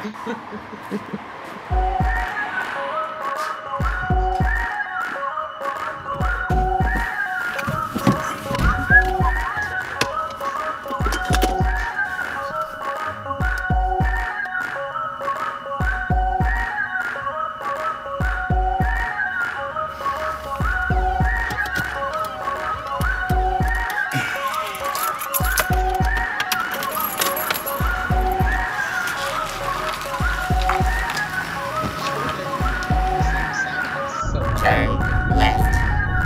Turn left.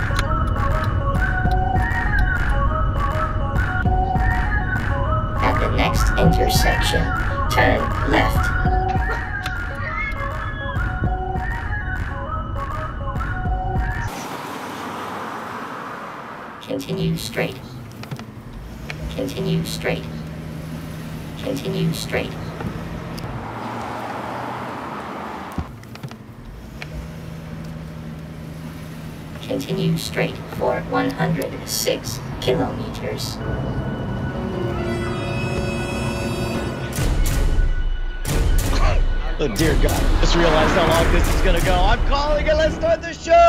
At the next intersection, turn left. Continue straight. Continue straight. Continue straight. Continue straight for 106 kilometers. Oh dear God, just realized how long this is gonna go. I'm calling it, let's start the show!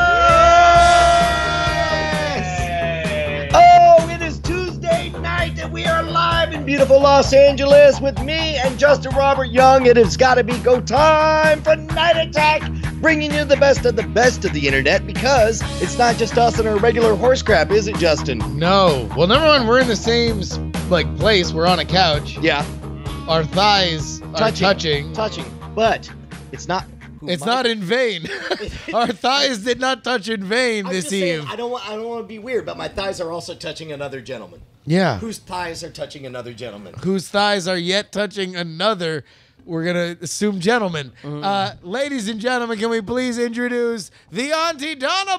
Yes! Oh, it is Tuesday night and we are live in beautiful Los Angeles with me and Justin Robert Young. It has gotta be go time for Night Attack, bringing you the best of the internet, because it's not just us and our regular horse crap, is it, Justin? No. Well, number one, we're in the same place. We're on a couch. Yeah. Our thighs are touching. But it's not. It's not in vain. Our thighs did not touch in vain this eve. I don't want to be weird, but my thighs are also touching another gentleman. Yeah. Whose thighs are touching another gentleman? Whose thighs are yet touching another, we're going to assume gentleman. Ladies and gentlemen, can we please introduce the Aunty Donna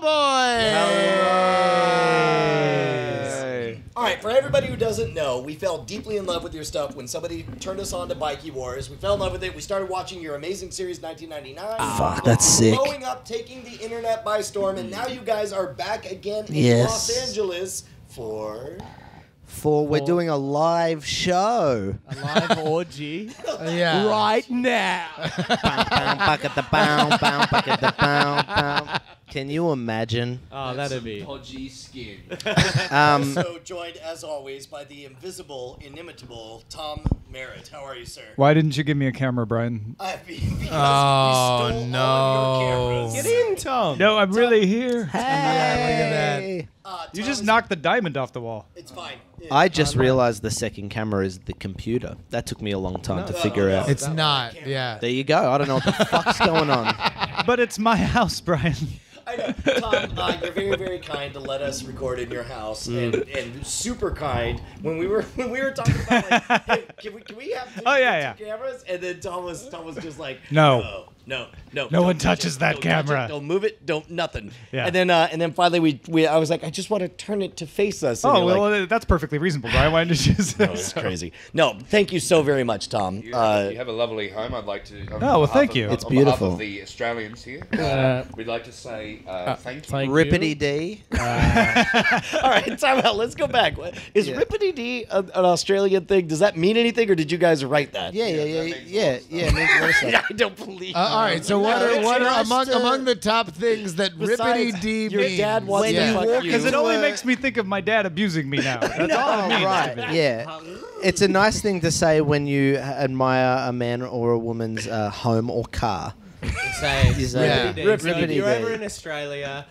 boys? All right, for everybody who doesn't know, we fell deeply in love with your stuff when somebody turned us on to Bikey Wars. We fell in love with it. We started watching your amazing series, 1999. Fuck, that's sick. Blowing up, taking the internet by storm, and now you guys are back again in Yes. Los Angeles for... We're doing a live show. A live orgy Yeah. right now. Can you imagine? Oh, that'd be. Podgy skin. Also joined, as always, by the invisible, inimitable Tom Merritt. How are you, sir? Why didn't you give me a camera, Brian? Because we stole Oh, all no. of your cameras. Get in, Tom. No, I'm really here. Hey! You Tom just is- knocked the diamond off the wall. It's fine. I just realized the second camera is the computer. That took me a long time to figure out. It's not. Yeah. There you go. I don't know what the fuck's going on. But it's my house, Brian. I know. Tom, you're very, very kind to let us record in your house, and super kind when we were talking about like, hey, can we have two cameras? And then Tom was just like, no, No don't one touch touches it, that don't touch camera. it, don't move it, don't nothing. Yeah. And then finally I was like, I just want to turn it to face us. And Oh, you're well, like, that's perfectly reasonable, Brian. Why didn't you just... it's crazy. No, thank you so very much, Tom. You have a lovely home. I'd like to. well, thank you. It's Oh, beautiful. On behalf of the Australians here, we'd like to say thank you. Rippity D. All right, time out. Let's go back. Is Rippity D an Australian thing? Does that mean anything, or did you guys write that? Yeah. It means a lot of stuff. I don't believe. All right. So what are among the top things that Besides, Rippity D your means? dad wants to fuck you. Because it only makes me think of my dad abusing me now. That's all it means. Right, yeah. It's a nice thing to say when you admire a man or a woman's home or car. Say, You say, Rippity D. Rippity So if you're D. ever in Australia,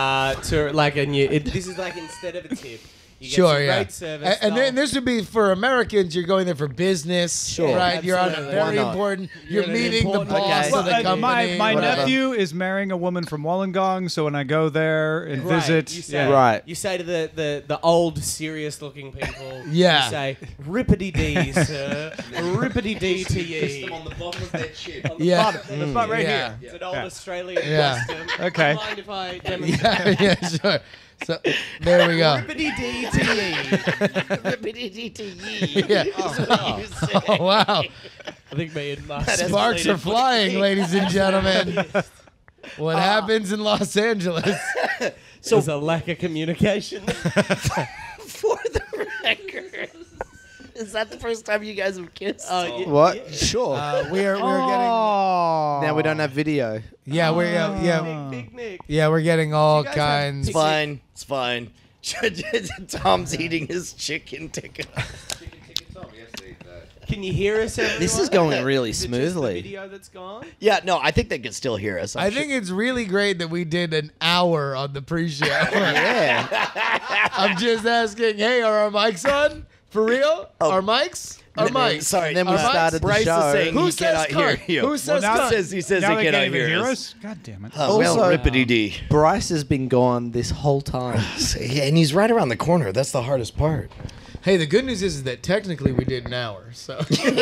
to like a new, this is like instead of a tip. You get Sure, some yeah. great service. And then this would be for Americans. You're going there for business, Sure. right? You're on a Absolutely. very Why not? important. You're an meeting the important- boss Okay. of the company. My whatever. nephew is marrying a woman from Wollongong, so when I go there and Right, visit... you say, Right. You say to the old serious looking people. Yeah. You say Rippity D, sir. Rippity D to Kiss ye. them on the bottom of their chin. Yeah. The spot right Yeah. here. It's an old Australian Yeah. custom. Okay. Mind if I demonstrate? Yeah, sure. So there we go. Rippity D to ye. Rippity D to ye. Yeah. Oh wow! I think me and Mark. Sparks are flying, ladies and gentlemen. What happens in Los Angeles? There's a lack of communication. For the record, Is that the first time you guys have kissed? What? Sure. We're getting. Now we don't have video. Yeah, Big Nick. yeah, we're getting all You guys kinds. It's fine. It's fine. Tom's eating his chicken tikka. Can you hear us, everyone? This is going really Is it just the smoothly. video that's gone? Yeah, no, I think they can still hear us. I think it's really great that we did an hour on the pre-show. Yeah. I'm just asking, hey, are our mics on? For real? Our mics? Our mics. Sorry. And then we Our mics? started the Bryce show. is saying Who he says cannot hear cunt? you. Who says cunt? He says Now he they cannot can't even hear hear us. us. God damn it. Well, Also- Rippity D. Bryce has been gone this whole time. Yeah, and he's right around the corner. That's the hardest part. Hey, the good news is that technically we did an hour, so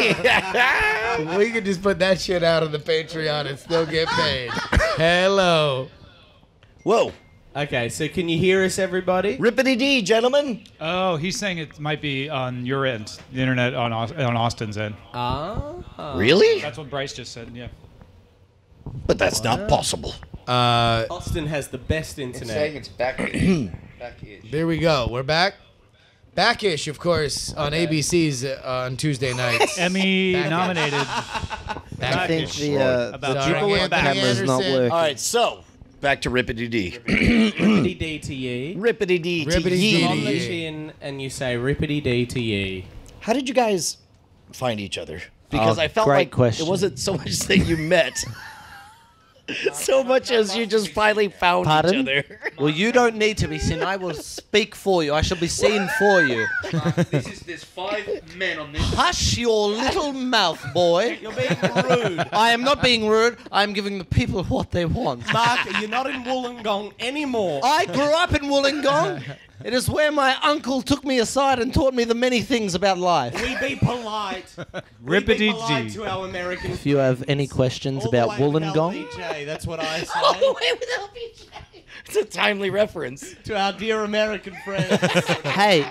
we could just put that shit out on the Patreon and still get paid. Hello. Whoa. Okay, so can you hear us, everybody? Rippity D, gentlemen. Oh, he's saying it might be on your end, the internet on Austin's end. Really? That's what Bryce just said. Yeah. But that's not possible. Austin has the best It's internet. saying it's back-ish. Back-ish. There we go. We're back. Backish, of course, on ABC's on Tuesday nights. Emmy nominated. I think the About Starring people with Anthony camera's not Anderson. working. All right, so back to Rippity D. Rippity D to ye. Rippity D to Rippity ye. D. On the chin, and you say Rippity D to ye. How did you guys find each other? Because Oh, I felt great like question. it wasn't so much that you met, so much as you just finally found Pardon? each other. Well, you don't need to be seen. I will speak for you. I shall be seen for you. There's 5 men on this. Hush your little mouth, boy. You're being rude. I am not being rude. I am giving the people what they want. Mark, you're not in Wollongong anymore. I grew up in Wollongong. It is where my uncle took me aside and taught me the many things about life. We be polite. We be Rippity polite D. to our American If you have any questions all the about way with Wollongong, LBJ, that's what I say. All the way with LBJ. It's a timely reference. To our dear American friends. hey,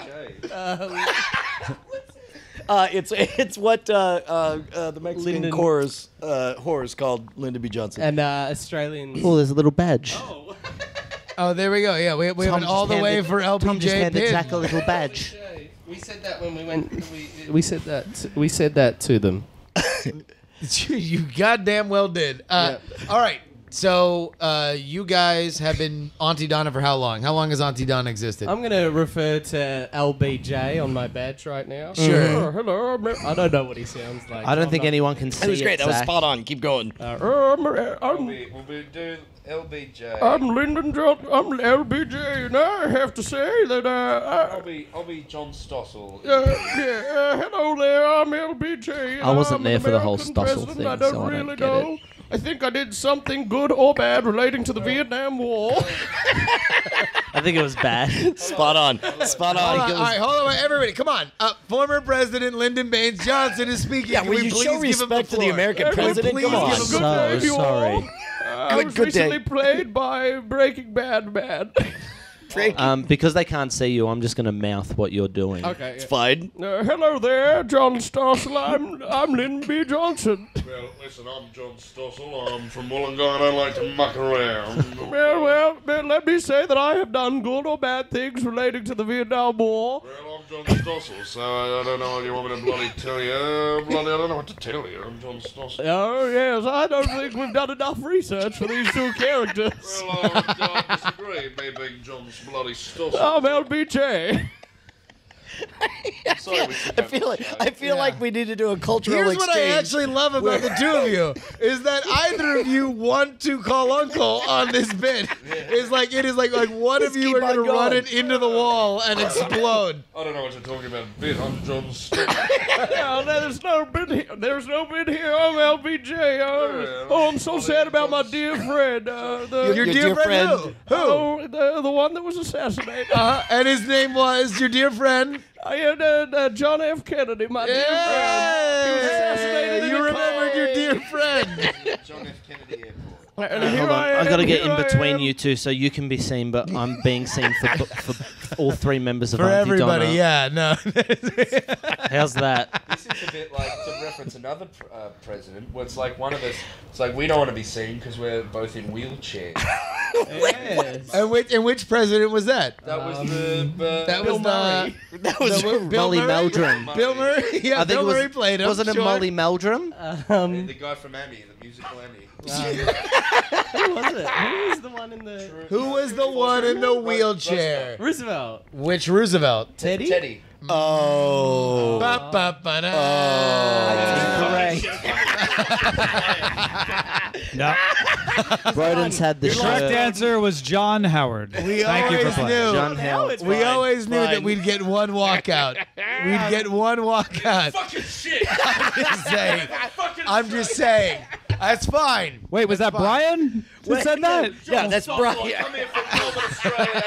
It's what the Mexican Lyndon- whores called Lyndon B. Johnson. And Australians. oh, there's a little badge. Oh, there we go. Yeah, we have Tom an all just the way handed- for LBJ Tom just handed pin. Zach a little badge. We said that when we went. We said that. We said that to them. You goddamn well did. All right. So you guys have been Aunty Donna for how long? How long has Aunty Donna existed? I'm gonna refer to LBJ on my badge right now. Sure. Oh, hello. I don't know what he sounds like. I don't think anyone can see That was great. That was Zach. spot on. Keep going. We'll be doing LBJ. Lyndon Johnson. I'm LBJ, and I have to say that I'll be John Stossel. hello there. I'm LBJ. I wasn't there for the whole Stossel thing, I don't so I really don't get know. it. I think I did something good or bad relating to the Vietnam War. I think it was bad. Spot on. Spot on. All right, hold on, everybody, come on. Former President Lyndon Baines Johnson is speaking. Yeah, Can will we you please show give him respect to the floor? American president? Please Come on. give him So day to you all. sorry. I was good day. recently played by Breaking Bad man. Because they can't see you, I'm just going to mouth what you're doing. Okay. It's fine. Hello there, John Stossel. I'm Lyndon B. Johnson. Well, listen, I'm John Stossel. I'm from Wollongong. I like to muck around. Well, let me say that I have done good or bad things relating to the Vietnam War. Well, I'm John Stossel, so I don't know what you want me to bloody tell you. Bloody, I don't know what to tell you. I'm John Stossel. Oh, yes, I don't think we've done enough research for these two characters. Well, I disagree, me being John bloody Stossel. I'm LBJ. Sorry, I feel like we need to do a cultural Here's exchange. what I actually love about the two of you is that either of you want to call uncle on this bit. It's like it is like one of you keep are going to on run going. it into the wall and explode. I don't know what you're talking about, bit. I'm John Stossel. No, there's no bit here. There's no bit here. I'm LBJ. Oh, I'm so sad about my dear friend. Your dear friend who? Who? Oh, the one that was assassinated. And his name was your dear friend. John F. Kennedy, my dear friend. He was assassinated in You a remembered car. your dear friend. John F. Kennedy Airport. And here Hold on. I am, I've got to get here in I between am. you two so you can be seen, but I'm being seen for all three members of For Aunty everybody, Donna. yeah, no. How's that? This is a bit like to reference another president, where it's like one of us. It's like we don't want to be seen because we're both in wheelchairs. Yes. And which president was that? That was the. That Bill was Murray. That was Molly Meldrum. Bill Murray. Yeah, I think Bill it was, Murray played him. Wasn't it sure. Molly Meldrum? The guy from Emmy, the musical Emmy. Who was it? Who was the one in the Who was the one in the wheelchair? Roosevelt? Which Roosevelt? Teddy. Teddy. Oh. Ba, ba, ba, da. No. Broden's had the The correct shirt. answer was John Howard. We Thank you for always playing. knew. John Howard. We always knew that Fine. we'd get one walkout. We'd get one walkout. Fucking shit. I'm just saying. That's fine. Wait, was that Brian who said that? Yeah, that's Brian. Come here from Melbourne, Australia.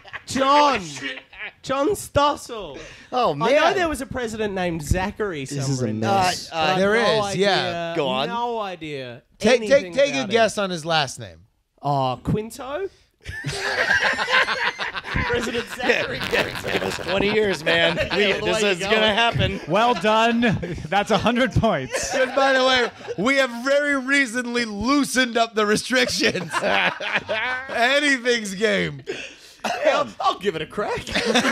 John Stossel. Oh, man. I know there was a president named Zachary somewhere. is a in mess. there, but I've There no is, yeah. idea- Go on. No idea. Take anything a about guess him. on his last name. Oh, Quinto. President Zachary. Give us 20 years, man. This way is you going to going. happen. Well done. That's 100 points. And by the way, we have very recently loosened up the restrictions. Anything's game. I'll give it a crack.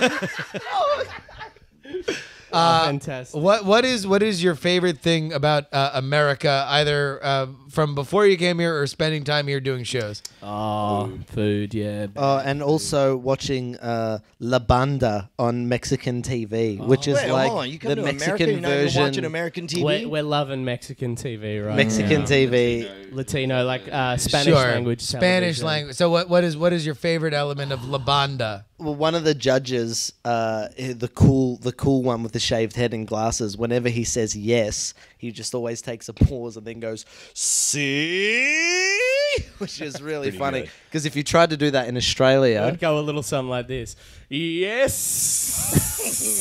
Fantastic. What is your favorite thing about America, either from before you came here or spending time here doing shows? Oh, food, yeah. And also watching La Banda on Mexican TV, which is Wait, like hold on. You come the to Mexican America, you're not even version. watching American TV? We're loving Mexican TV right Mexican now. TV. Latino, like Spanish language. Spanish television. language. So what is your favorite element of La Banda? Well, one of the judges, the cool one with the shaved head and glasses, whenever he says yes, he just always takes a pause and then goes, "See," which is really funny. Because if you tried to do that in Australia, I'd go a little something like this. Yes.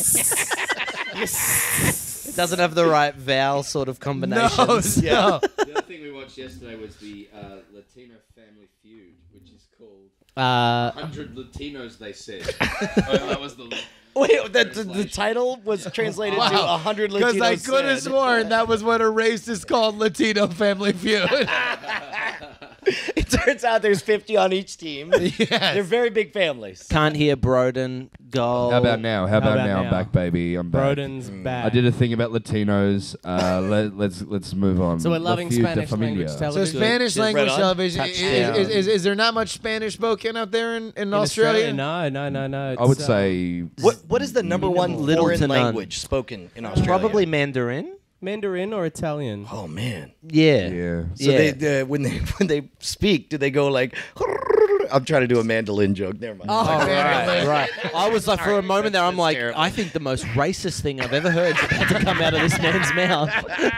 it doesn't have the right vowel sort of combinations. No. The other thing we watched yesterday was the Latino Family Feud, which is called 100 Latinos, they said. That was the... Wait, the title was translated to 100 Latinos. Because I could have said. sworn that was what a racist called Latino Family Feud. It turns out there's 50 on each team. Yes. They're very big families. Can't hear Broden go. How about now? How about now? I'm now? back, baby. I'm back. Broden's back. I did a thing about Latinos. Let's move on. So we're La loving Feud de Spanish Familia. language So television. Spanish Right language on. television, Touchdown. is there not much Spanish spoken out there in In Australia? No. I would say What is the number one Little foreign to none. language spoken in Australia? Probably Mandarin. Mandarin or Italian. Oh man. Yeah. yeah. So Yeah. they when they speak, do they go like? I'm trying to do a mandolin joke. Never mind. Right. I was like, for a moment there, I'm like, terrible. I think the most racist thing I've ever heard is about to come out of this man's mouth.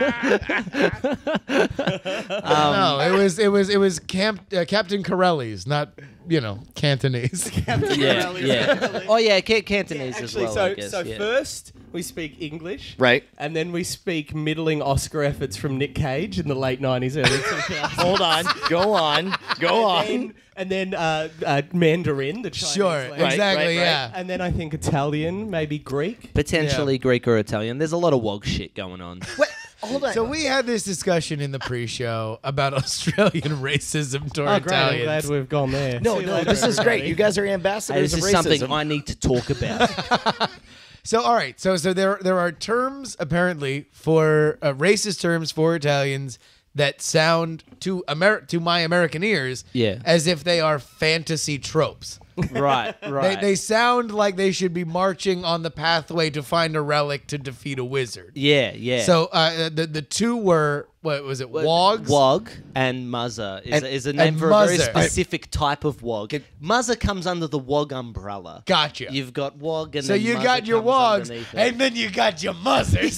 No, it was Captain Corelli's, not Cantonese. Yeah. Oh yeah, Cantonese as Actually, well. so I guess. so yeah. first we speak English, Right. and then we speak middling Oscar efforts from Nick Cage in the late 90s, early 2000s. Hold on. Go on. Go on. And then Mandarin, the Chinese Sure, language. exactly, right, right. yeah. And then I think Italian, maybe Greek. Potentially Greek or Italian. There's a lot of wog shit going on. Hold on. So we had this discussion in the pre-show about Australian racism toward Oh, great. I'm Italians. glad we've gone there. no, See you no, later, this is great. everybody. You guys are Hey, ambassadors this of is racism. something I need to talk about. So all right, so there are terms apparently for racist terms for Italians that sound to my American ears Yeah. as if they are fantasy tropes. right. They sound like they should be marching on the pathway to find a relic to defeat a wizard. Yeah. So the two were, what was it, wogs? Wog and muzza is a name and for a very muzzer. specific type of wog. Muzza comes under the wog umbrella. Gotcha. You've got wog and So then you muzza got your comes wogs, underneath it. and then you got your muzzers.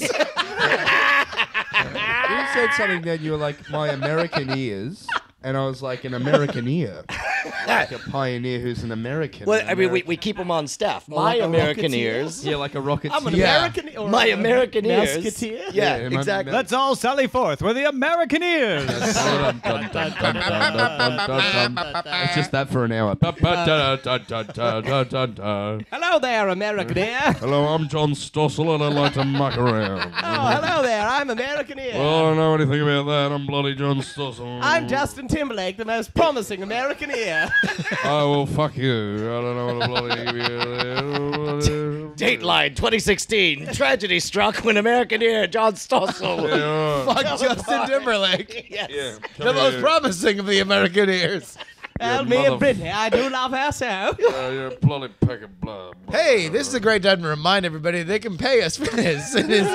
You said something then. You were like, my American ears. And I was like, an American ear. Like a pioneer who's an American. Well, an I mean, we American- keep them on staff. My like a American rocketeer? ears. Yeah, like a rocket. I'm an Yeah. American. Or My a American ears. Musketeer? Yeah, Yeah, my- exactly. Let's all sally forth with the American ears. It's just that for an hour. Hello there, American ear. Hello, I'm John Stossel and I like to muck around. Oh, hello there. I'm American ear. Well, I don't know anything about that. I'm bloody John Stossel. I'm Justin Timberlake, the most promising American ear. here. Oh, well, fuck you. I don't know what a bloody... Dateline 2016. Tragedy struck when American ear John Stossel. Fuck Justin Timberlake. Yes. Yeah, The most promising of the American ears. Well, me and Brittany, I do love her so. You're a bloody peck of blood. Hey, this is a great time to remind everybody they can pay us for this. It is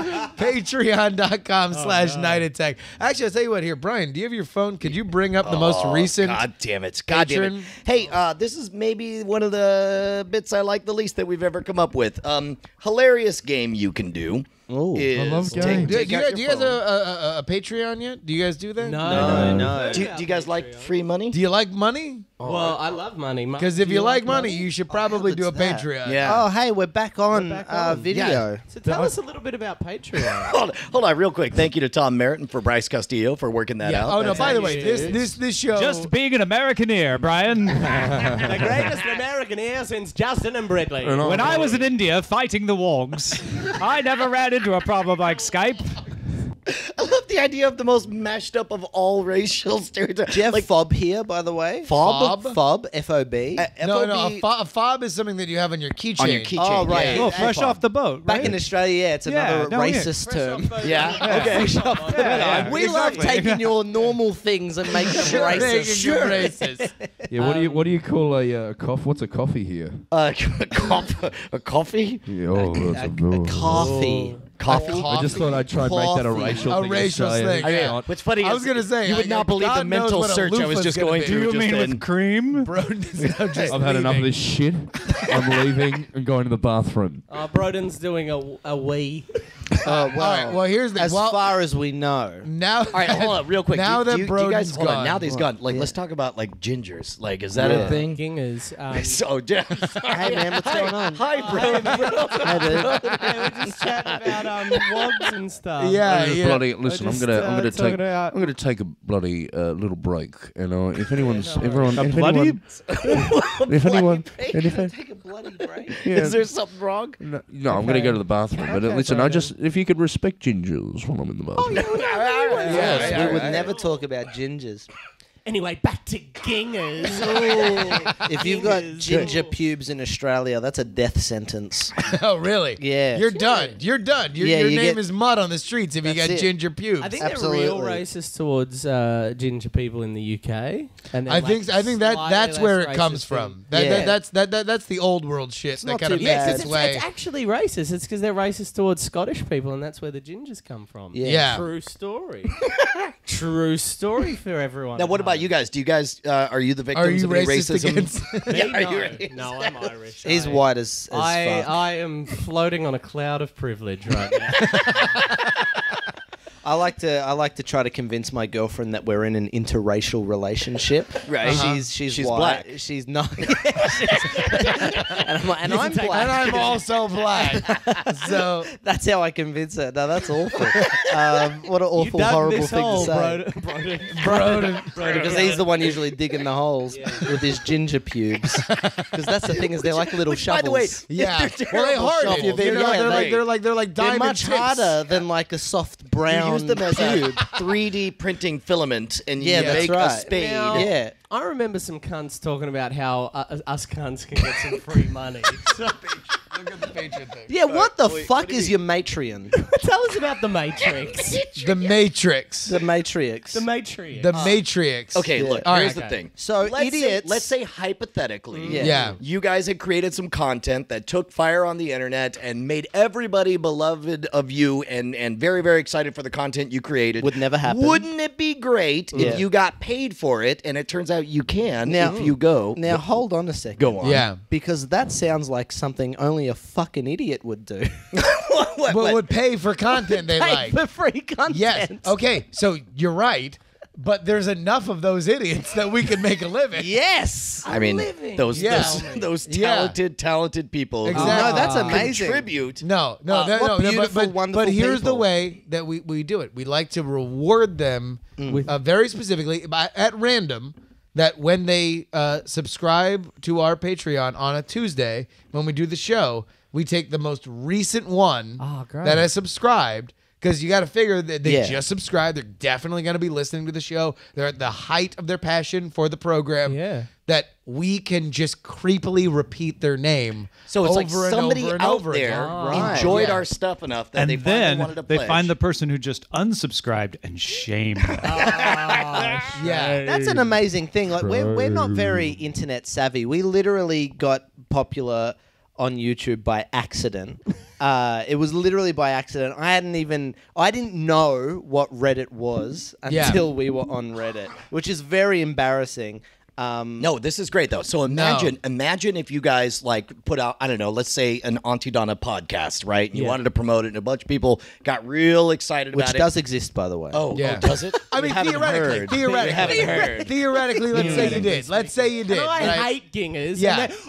patreon.com/night attack. Actually, I'll tell you what here. Brian, do you have your phone? Could you bring up the most recent? God damn it. God damn it. patron? Hey, this is maybe one of the bits I like the least that we've ever come up with. Hilarious game you can do. Oh, I love games. Do you guys have a Patreon yet? Do you guys do that? No. Do you guys like free money? Do you like money? Well, I love money. Because if you like money, you should probably do a Patreon. Yeah. Oh, hey, we're back on, back on. video. So tell us a little bit about Patreon. Hold on, real quick. Thank you to Tom Merritt and for Bryce Castillo for working that out. Oh no! That's By the how way, you- this show. Just being an Americaneer, Brian. The greatest American ear since Justin and Britley. When I was in India fighting the Wogs, I never ran into a problem like Skype. I love the idea of the most mashed up of all racial stereotypes. Do you have like fob here, by the way? Fob? Fob, F-O-B. No, FOB a fob is something that you have on your keychain. on your keychain. Oh, right. Yeah. Oh, fresh off the boat, Back right? in Australia, yeah, it's Yeah, another down here. racist term. Yeah. Okay. Yeah, We love taking your normal things and making them racist. Racist. Yeah, what do you call a coffee? What's a coffee here? A coffee? Yeah, oh, that's A oh. coffee. Coffee? I just thought I'd try and make that a Coffee. racial A thing. racial Australia. thing, yeah. Not- What's funny I is was gonna say you would not believe God the knows mental what a search I was loofah's just gonna going be. through. Do you just mean then. with cream? I've had enough of this shit. I'm leaving and going to the bathroom. Broden's doing a wee. Oh, well, All right. Well, here's the as far as we know. now. All right, hold on, real quick. Now do that you guys Broden's hold on? gone. Now that he's gone, like let's talk about like gingers. Like, is that a thing? Gingers. So, yeah. Hey, man, what's going on? Hi, bro. Hey, dude. Yeah, we're just chatting about wogs and stuff. Yeah, Just yeah. bloody listen. I'm just, gonna talking take. about- I'm gonna take a bloody little break. And if anyone's, everyone, if bloody? anyone, if anyone, and if Take a bloody break. yeah, Is there something wrong? no, I'm gonna go to the bathroom. But listen, I just if you could respect gingers when I'm in the bathroom. Yes, we would never talk about gingers. Anyway, back to gingers. If you've got ginger pubes in Australia, that's a death sentence. Oh, really? Yeah. You're done. You're done. Your Yeah, you name get- is mud on the streets if you That's got it. ginger pubes. I think Absolutely. they're real racist towards ginger people in the UK. And I think that that's slightly where less it comes racist from. than- That's the old world shit that not kind of too makes bad. its It's way. actually racist. It's because they're racist towards Scottish people, and that's where the gingers come from. Yeah. True story. True story for everyone. Now, at what about home. you guys? Do you guys are you the victims Are you of any racist racism? against? Me? Yeah, are you No. racist? No, I'm Irish. He's white as fuck. I am floating on a cloud of privilege right now. I like to try to convince my girlfriend that we're in an interracial relationship. Right. She's She's white. black. She's not. and I'm black. and I'm also black. So That's how I convince her. No, that's awful. What an You awful, dug horrible this thing hole, to say. Because he's the one usually digging the holes with his ginger pubes. Because that's the thing is they're like little shovels. By the way, yeah, they're well they terrible hard. shovels. You know, Yeah, they're like they're diamond much tips. harder than like a soft brown you use them as a cube. 3D printing filament, and you Yeah, that's make a right. spade. Now- Yeah. I remember some cunts talking about how us cunts can get some free money. So, Look at the Patreon thing. Yeah, what the fuck is your Matreon? tell us about the Matrix. The Matrix. The Matrix. The Matrix. The Matrix. Okay, look. All Here's right. the thing. So idiots. Let's say hypothetically, Yeah. you guys had created some content that took fire on the internet and made everybody beloved of you and very, very excited for the content you created. Would never happen. Wouldn't it be great Yeah. if you got paid for it? And it turns out you can Now- if you go. Now hold on a second. Go on. Yeah. Because that sounds like something only a fucking idiot would do. What- But would pay for content they Pay like. for free content. Yes. Okay. So you're right, but there's enough of those idiots that we can make a living. Yes. I mean, those Yeah. those Yeah. talented people who Exactly. No, that's amazing. contribute. No, what beautiful, wonderful but here's the people. way that we do it. We like to reward them very specifically at random. That when they subscribe to our Patreon on a Tuesday, when we do the show, we take the most recent one Oh, great. that has subscribed, because you got to figure that they Yeah. just subscribed. They're definitely going to be listening to the show. They're at the height of their passion for the program. Yeah. That we can just creepily repeat their name. So it's like over and somebody over and out over there again. Right. enjoyed Yeah. our stuff enough that And they finally then wanted to they pledge. find the person who just unsubscribed and shame them. Yeah. That's an amazing thing. Like we're not very internet savvy. We literally got popular on YouTube by accident. It was literally by accident. I didn't know what Reddit was Yeah. until we were on Reddit, which is very embarrassing. No, this is great though. So imagine if you guys like put out, I don't know, let's say an Aunty Donna podcast, right? And you wanted to promote it, and a bunch of people got real excited Which about it. does exist, by the way. Oh, Yeah. does it? I We mean, haven't theoretically, heard. theoretically, We haven't heard. theoretically, let's say you did. Let's say you did. I right? hate gingers. Yeah. And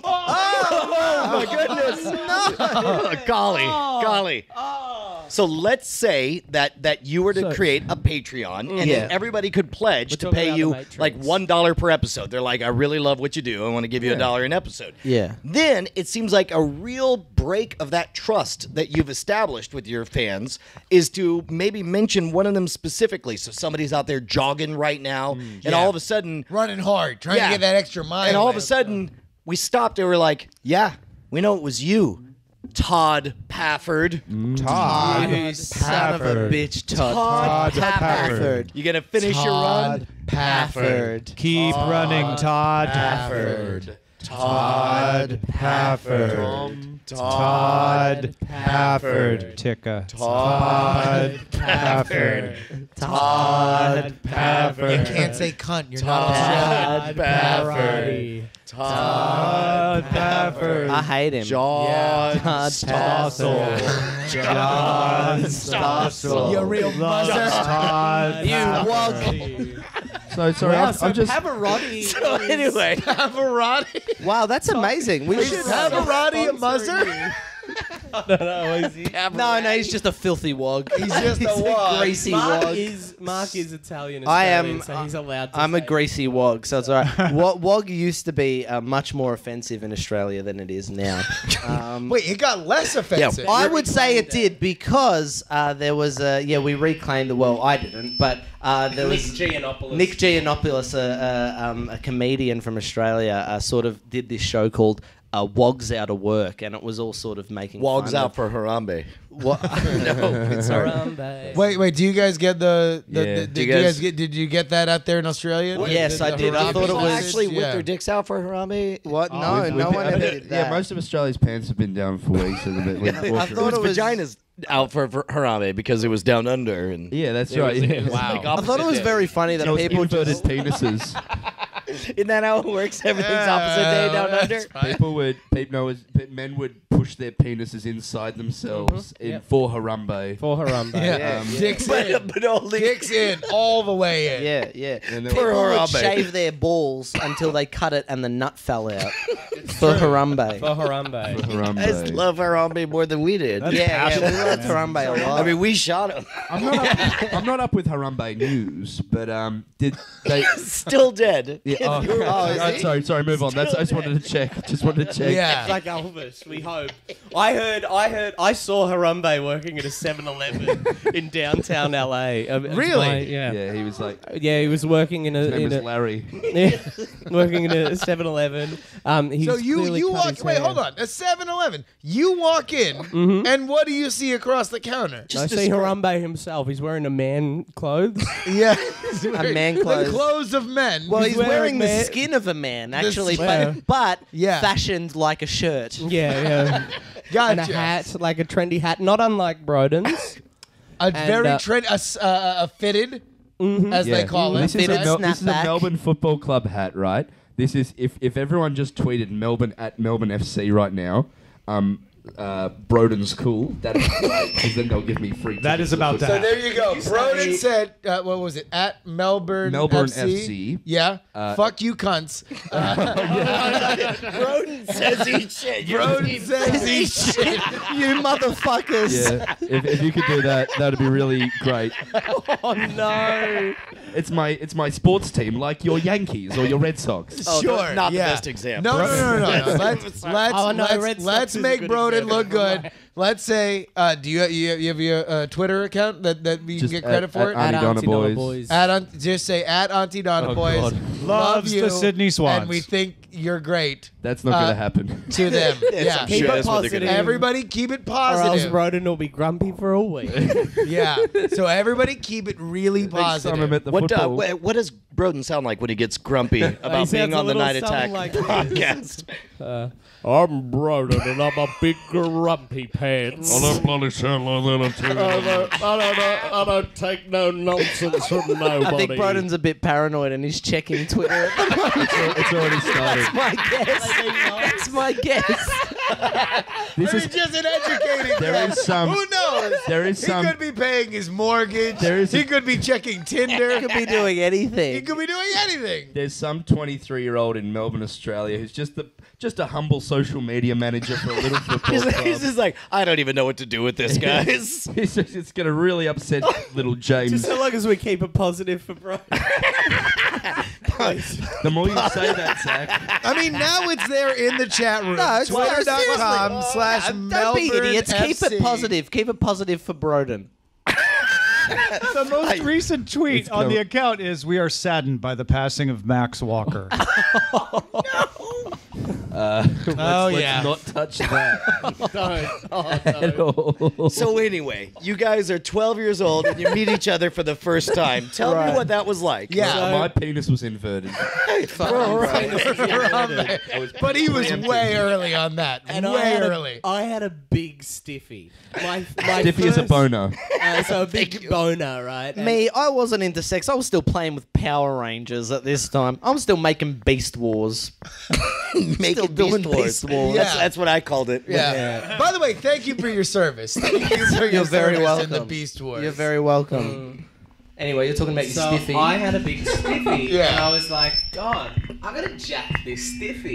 Oh my goodness! No, golly. So let's say that you were to create a Patreon, and Yeah. then everybody could pledge to talking pay about you the Matrix. like $1 per episode. They're like, I really love what you do. I want to give you $1 an episode. Yeah. Then it seems like a real break of that trust that you've established with your fans is to maybe mention one of them specifically. So somebody's out there jogging right now, and Yeah. all of a sudden, Running hard, trying Yeah. to get that extra mile. and all of a in. sudden, we stopped and we're like, yeah, we know it was you, Todd Pafford. Todd. You son of a bitch, Todd Pafford. You gonna finish your run? Pafford. Keep running, Todd. Pafford. Todd Pafford. Todd Pafford. Ticka. Todd Pafford. Todd You can't say cunt. You're not on the show. Todd Pafford. Todd Pafford. I hate him. John Todd Stossel. John Stossel. You a real buzzer. Todd You Pafford. So sorry, Wow, I'm just. Pavarotti. So anyway, Pavarotti. Wow, that's amazing. We should Pavarotti a buzzer? No, he's just a filthy wog. He's just a wog. greasy Mark wog. is Italian. I Australian, am- So he's allowed to. I'm a say- greasy wog, so it's all right. Wog used to be much more offensive in Australia than it is now. Wait, it got less offensive. I would say it did because there was we reclaimed the well. I didn't, but there was Giannopoulos. Nick Giannopoulos, a comedian from Australia, sort of did this show called Wogs Out of Work, and it was all sort of making Wogs fun out of, for Harambe. What? No, it's all right. Harambe. Wait, do you guys get the Yeah. did you get that out there in Australia? Yes, I did. I Harambe thought it was- sausage? Actually whip Yeah. their dicks out for Harambe. What? No, We've- no we've- one I ever mean, did that. Yeah, most of Australia's pants have been down for weeks. And I thought it was Vaginas out for Harambe because it was down under. And yeah, that's it right. was- Yeah. it was like I thought it was opposite very funny that Those people inverted just penises. day. Isn't that how it works? Everything's opposite day down under. Men would push their penises inside themselves for Harambe. For Harambe. Yeah. Dicks in. But only Dicks in all the way in. yeah. And then- For People would Harambe. shave their balls until they cut it and the nut fell out for Harambe. For Harambe. Harambe. I just love Harambe more than we did. Yeah, we loved Harambe a lot. I mean, we shot him. I'm not up with Harambe news, but did they? Still dead. Yeah, sorry, move on. I just wanted to check. Yeah. Like Elvis, we hope. I saw Harambe working at a 7-Eleven in downtown LA. Really? Yeah. Yeah, he was like, Yeah, he was working in his name a was Larry. working in a 7-Eleven. So you walk. Wait, hold on. A 7-Eleven. You walk in, and what do you see across the counter? I see Harambe himself. He's wearing a man clothes. Yeah, A man clothes. The clothes of men. Well, he's wearing the man- skin of a man, actually, skin. but Yeah. fashioned like a shirt. Yeah. gotcha. And a hat, like a trendy hat, not unlike Broden's. A very uh, trend, a fitted, as they call it. This is, Fitted this is a snapback. Melbourne Football Club hat, right? This is if everyone just tweeted Melbourne at Melbourne FC right now. Broden's cool. That is great because then they'll give me free. That tickets is about to to So happen. there you go. Broden said, what was it? At Melbourne FC. Yeah. Fuck you, cunts. Broden says he shit. Broden says he shit. You motherfuckers. Yeah, if you could do that, that'd be really great. Oh no! It's my sports team, like your Yankees or your Red Sox. Oh, Sure. not yeah. the best example. No. Let's Oh, no, Red Sox let's is a make good Broden example. look good. let's say, do you have your Twitter account that you can get credit for it? Aunty Donna Boys. Just say at Aunty Donna Boys. God. Loves you, the Sydney Swans. and we think you're great. That's not gonna happen. To them. Yeah. Keep it positive. Everybody keep it Or else positive. Roden will be grumpy for a week. Yeah. So everybody keep it really Next time I'm positive. at the What football. what does Broden sound like when he gets grumpy about sounds being a on the little Night Attack something like this. podcast? I'm Roden and I'm a big grumpy pants. I don't bloody sound like that, I tell you. I don't take no nonsense from nobody. I think Broden's a bit paranoid and he's checking Twitter. It's already started. That's my guess. This is just an educated There guess. is some- Who knows? there is He some- could be paying his mortgage. He could be checking Tinder. Could be doing anything. He could be doing anything. There's some 23-year-old in Melbourne, Australia, who's just a humble social media manager for a little football club. He's just like, I don't even know what to do with this, guys. It's going to really upset little James. Just so long as we keep it positive for Broden. The more you say that, Zach. I mean, now it's there in the chat room. No, it's Twitter.com/Melbourne Don't be idiots. Keep FC. it positive. Keep it positive for Broden. The most recent tweet on the account is, "We are saddened by the passing of Max Walker." Let's not touch that at all. So anyway, you guys are 12 years old and you meet each other for the first time. Tell me what that was like. Yeah. My penis was inverted. But he was way early on that. Way early. I had a big stiffy. My Stiffy is a boner. So a big boner, right? And Me, I wasn't into sex. I was still playing with Power Rangers at this time. I'm still making Beast Wars. Make it doing Beast Wars. Beast Wars. Yeah. That's what I called it. Yeah. By the way, thank you for your service. Thank you for your You're very service welcome. in the Beast Wars. You're very welcome. Anyway, you're talking about your so stiffy. I had a big stiffy, Yeah. and I was like, God, I'm gonna jack this stiffy.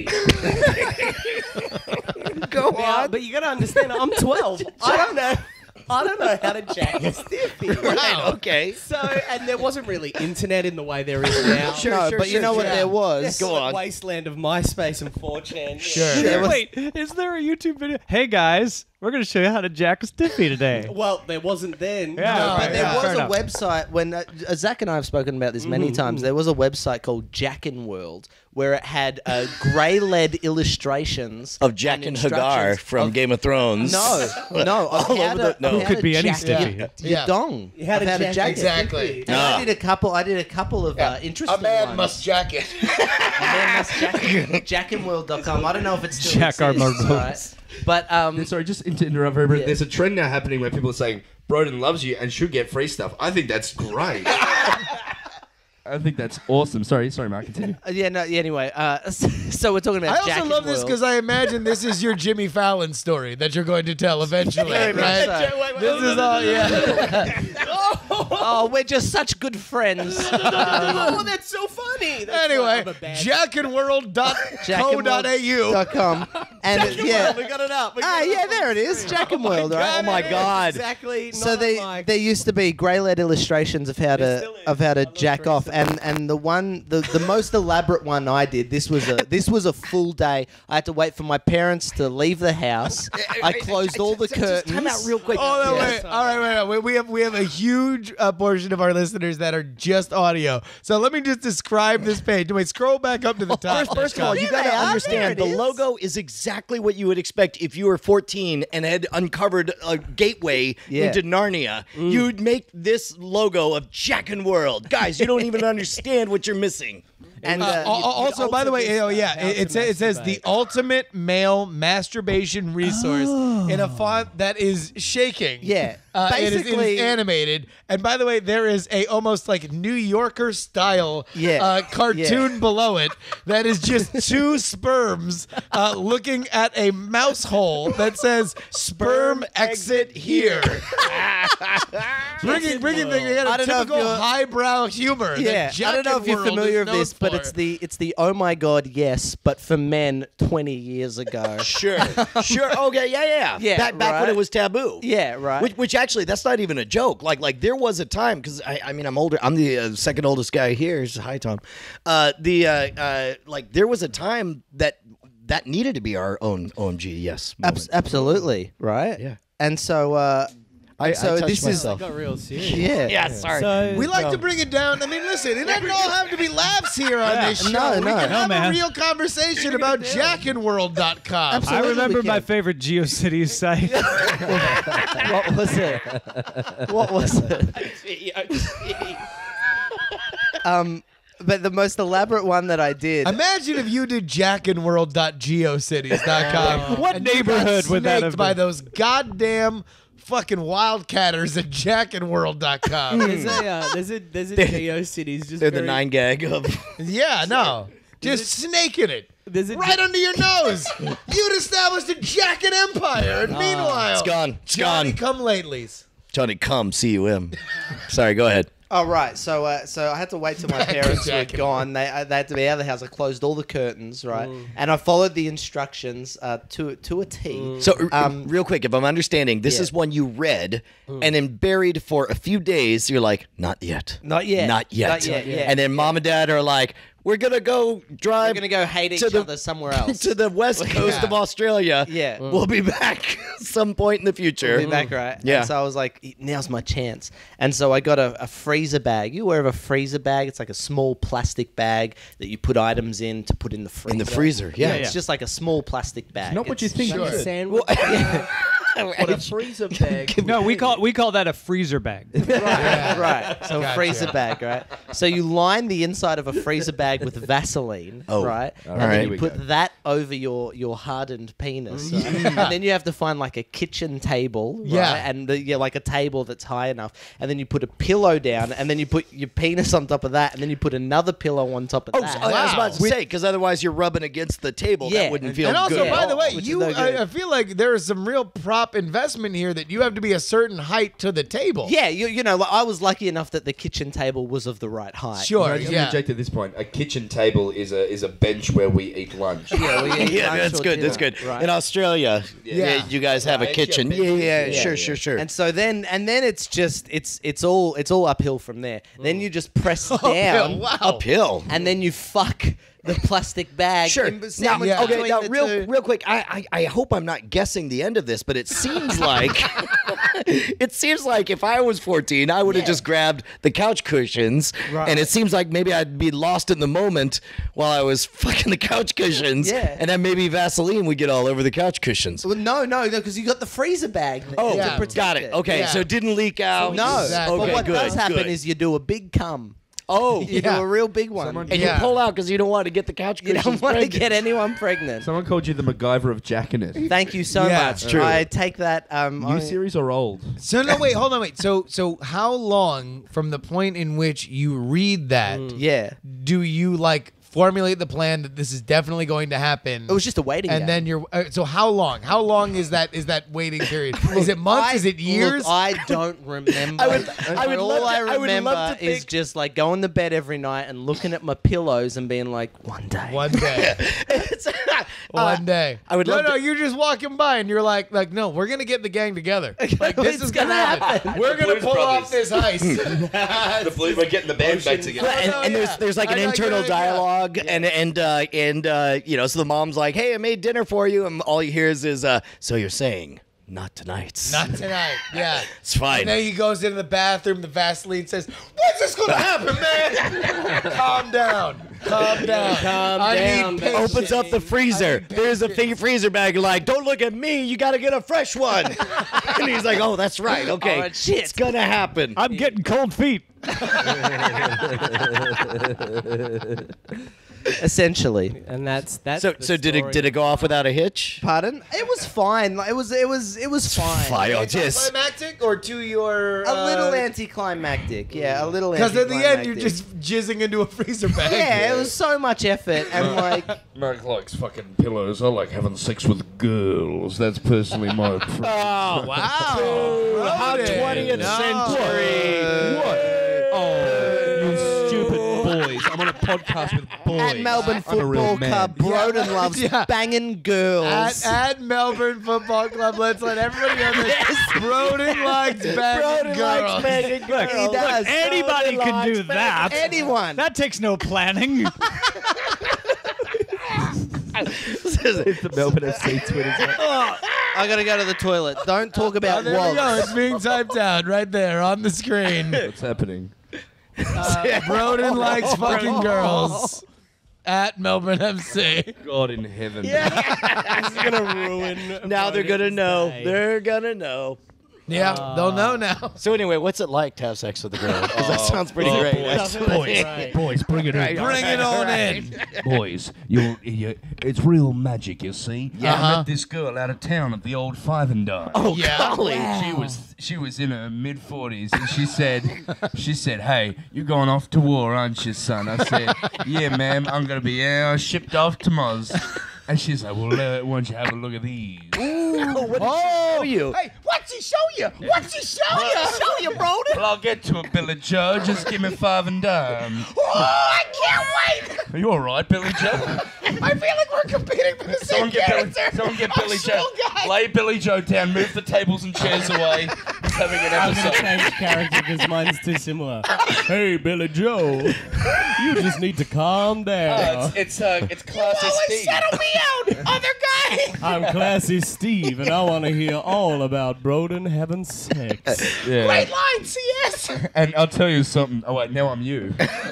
Go Now, on. but you gotta understand, I'm 12. I don't know how to jack a stiffy. Right, okay. So, and there wasn't really internet in the way there is now. No, but you know what there was? Go on. Wasteland of MySpace and 4chan. Sure. There was- Wait, is there a YouTube video? Hey guys, we're going to show you how to jack a stiffy today. Well, there wasn't then. Yeah, No, But there yeah. was Fair a enough. website when Zach and I have spoken about this many times. There was a website called Jackin' World where it had grey lead illustrations Of Jack and Hagar instructions from of- Game of Thrones. No, of All how over to, the- no. of Who how could to be any jack stiffy. Your Yeah. dong. You had Of to how to jack jack it. it. Exactly. And I did a couple of interesting A man ones. must jack it. Jackinworld.com. I don't know if it's still Jack our exists, mobiles. right? But Sorry, just to interrupt very briefly. Yeah. There's a trend now happening where people are saying, Broden loves you and should get free stuff. I think that's great. I think that's awesome. Sorry, Mark, continue. anyway, so we're talking about I also Jackin' love this World. because I imagine this is your Jimmy Fallon story that you're going to tell eventually, Very much right? so. This is all, yeah. Oh, we're just such good friends. Oh, that's so funny. That's Anyway, I'm a bad- jackinworld.co.au. .com. And yeah. We got it up. We got Ah, it yeah, up. there it is. Jackin' World, right? Oh my God. Exactly. So not they unlike- there used to be grey lead illustrations of how There to still is. I looked jack off, recently. and the most elaborate one I did. This was a full day. I had to wait for my parents to leave the house. I closed all the curtains. Time out real quick. Oh no! Yeah. Wait. All right, wait. We have a huge portion of our listeners that are just audio. So let me just describe this page. Wait, scroll back up to the top. First of all, you Yeah, got they to are. understand There the it is. logo is exactly what you would expect if you were 14 and had uncovered a gateway Yeah. into Narnia. You'd make this logo of Jack and World. Guys, you don't even understand what you're missing. And Also, by the way, ultimate it how to says the masturbate. ultimate male masturbation resource in a font that is shaking. Yeah. It is Basically- animated. And by the way, there is a almost like New Yorker style Yeah. cartoon below it that is just two sperms looking at a mouse hole that says "Sperm exit here." bringing they got I a don't know if typical you're- highbrow humor. yeah, that I don't know if you're Jack and familiar World with is this, but known it's the oh my god yes, but for men 20 years ago. Sure. Okay, yeah. Yeah, Back when right. it was taboo. Yeah, right. Which actually, that's not even a joke. Like there was a time, because I mean, I'm older. I'm the second oldest guy here. Hi, Tom. Like there was a time that needed to be our own OMG. Yes. moment. Absolutely, right? Yeah. and so this is got real serious. yeah. Sorry. So, We like to bring it down. I mean, listen, it doesn't all have to be laughs here on this show. No, we no. can No, have a man. real conversation about jackinworld.com. I Absolutely remember we my can. favorite GeoCities site. What was it? What was it? But the most elaborate one that I did. Imagine if you did jackinworld.geocities.com. What and you got neighborhood would that snaked have by been? those goddamn fucking wildcatters at jackinworld.com. there's a GeoCities just They're the very- 9gag of. Yeah, no. Just snaking it. There's a Right under your nose. You'd established a jackin' empire. And meanwhile, It's gone. It's Johnny gone. come latelys. Johnny, come. C-U-M. Sorry, go ahead. Oh right, so I had to wait till my parents were jacket. gone. They had to be out of the house. I closed all the curtains, right, and I followed the instructions to a T. So, real quick, if I'm understanding, this Yeah. is one you read and then buried for a few days. You're like, not yet. Not yet. Not yet. Not yet, yeah. And then mom and dad are like, we're going to go drive We're gonna go hate each to the- other somewhere else. to the west coast of Australia. Yeah. We'll be back some point in the future. We'll be back, right? Yeah. And so I was like, now's my chance. And so I got a freezer bag. You aware of a freezer bag? It's like a small plastic bag that you put items in to put in the freezer. In the freezer, yeah. It's just like a small plastic bag. Not what you It's- think. Like a is it? sandwich. What a freezer bag. No, we call that a freezer bag. Right. So a Gotcha. freezer bag, right? So you line the inside of a freezer bag with Vaseline, right? And right. then Here you put that over your hardened penis. Right? And then you have to find like a kitchen table, Yeah. right? And like a table that's high enough. And then you put a pillow down, and then you put your penis on top of that, and then you put another pillow on top of Oh, that. so I was about to say, because otherwise you're rubbing against the table. Yeah. That wouldn't feel And also, good. by the way, Which is you no good. I feel like there is some real prop investment here that you have to be a certain height to the table. Yeah, you know, like, I was lucky enough that the kitchen table was of the right height. Sure, Let me yeah. interject at this point. A kitchen table is a bench where we eat lunch. Yeah, we eat Yeah, lunch that's or good. That's dinner, good. right? In Australia, Yeah. you guys have a Right, kitchen. yeah, Yeah, yeah, sure. And so then it's just it's all uphill from there. Then you just press Uphill, down, wow. uphill. and then you fuck the plastic bag. Sure. in- Now, sandwiched yeah. okay. between Now, the real two. quick. I hope I'm not guessing the end of this, but it seems like if I was 14, I would have just grabbed the couch cushions, and it seems like maybe I'd be lost in the moment while I was fucking the couch cushions, Yeah. and then maybe Vaseline would get all over the couch cushions. Well, no, because you got the freezer bag. Oh, to yeah. protect got it. Okay, Yeah. so it didn't leak out. No, Exactly. but Okay, what good, does happen good. is you do a big cum. Oh, You Yeah. do a real big one. and you pull out because you don't want to get the couch You cushions. don't want to pregnant. get anyone pregnant. Someone called you the MacGyver of jackiness. Thank you so Yeah, much. true. I take that. New series or old? So no, wait, hold on, wait. So how long from the point in which you read that Yeah. do you like formulate the plan that this is definitely going to happen? It was just a waiting and game. then you're so how long? How long is that waiting period? Is it months? Is it years? Look, I don't remember. I would all love to- I I would remember love to is think- just like going to bed every night and looking at my pillows and being like, one day. One day. One day. I would love No, to- you're just walking by and you're like, no, we're gonna get the gang together. Like this It's is gonna happen. We're gonna Blues pull off Brothers. this heist. The believe we're getting the band back together. Yeah, and there's like an I know, internal yeah. dialogue, and you know, so the mom's like, "Hey, I made dinner for you," and all you hear is, "So you're saying not tonight?" Not tonight. Yeah. It's fine. And then he goes into the bathroom. The Vaseline says, "When's this gonna happen, man? Calm down. Calm down. Calm I down, need baby." patience." Opens up the freezer. There's a freezer bag. You're like, "Don't look at me. You got to get a fresh one." And he's like, "Oh, that's right. Okay, Oh, shit. it's gonna happen." I'm getting cold feet. Essentially. And that's So the did story. it go off without a hitch? Pardon? It was fine. Like, it was fine. Fine. Oh, just Climactic or to your A little anticlimactic. Yeah, a little because at the end you're anticlimactic. just jizzing into a freezer bag. Yeah, it was so much effort and like Mark likes fucking pillows. I like having sex with girls. That's personally my preference. Oh wow! How 20th century. What? Oh, you stupid boys. I'm on a podcast with boys. at Melbourne I'm a real Football man. Club, Broden loves Yeah. banging girls. At Melbourne Football Club, let's let everybody know this. Broden likes banging girls. He does. Anybody can do that. Anyone. That takes no planning. It's the Melbourne FC Twitter. I gotta go to the toilet. Don't talk Oh, about there we go. wogs. It's being typed out right there on the screen. What's happening? Broden likes fucking girls at Melbourne MC. God in heaven. This is gonna ruin. Now they're gonna know. Day. They're gonna know. Yeah, they'll know now. So anyway, what's it like to have sex with a girl? Because that sounds pretty great. Boys, bring it in. Bring it on in. Boys, it's real magic, you see. I met this girl out of town at the old Five and Dime. Oh, Yeah. golly. She was in her mid-40s, and she said, "Hey, you're going off to war, aren't you, son?" I said, "Yeah, ma'am, I'm gonna be shipped off to Moz." And she's like, "Well, why don't you have a look at these?" What did she show you? Hey, what's he show you? What's he show you? Show you, bro. Well, I'll get to it, Billy Joe. Just give me Five and Dime. Oh, I can't wait. Are you all right, Billy Joe? I feel like we're competing for the same character. Someone get I'm Billy so Joe. guy. Lay Billy Joe down. Move the tables and chairs away. He's having an I'm gonna episode. change character because mine's too similar. Hey, Billy Joe, you just need to calm down. It's classy Steve. Settle me out, other guy. I'm Classy Steve, and I want to hear all about Broden having sex. Yeah. Great line, CS. And I'll tell you something. Oh wait, now I'm you.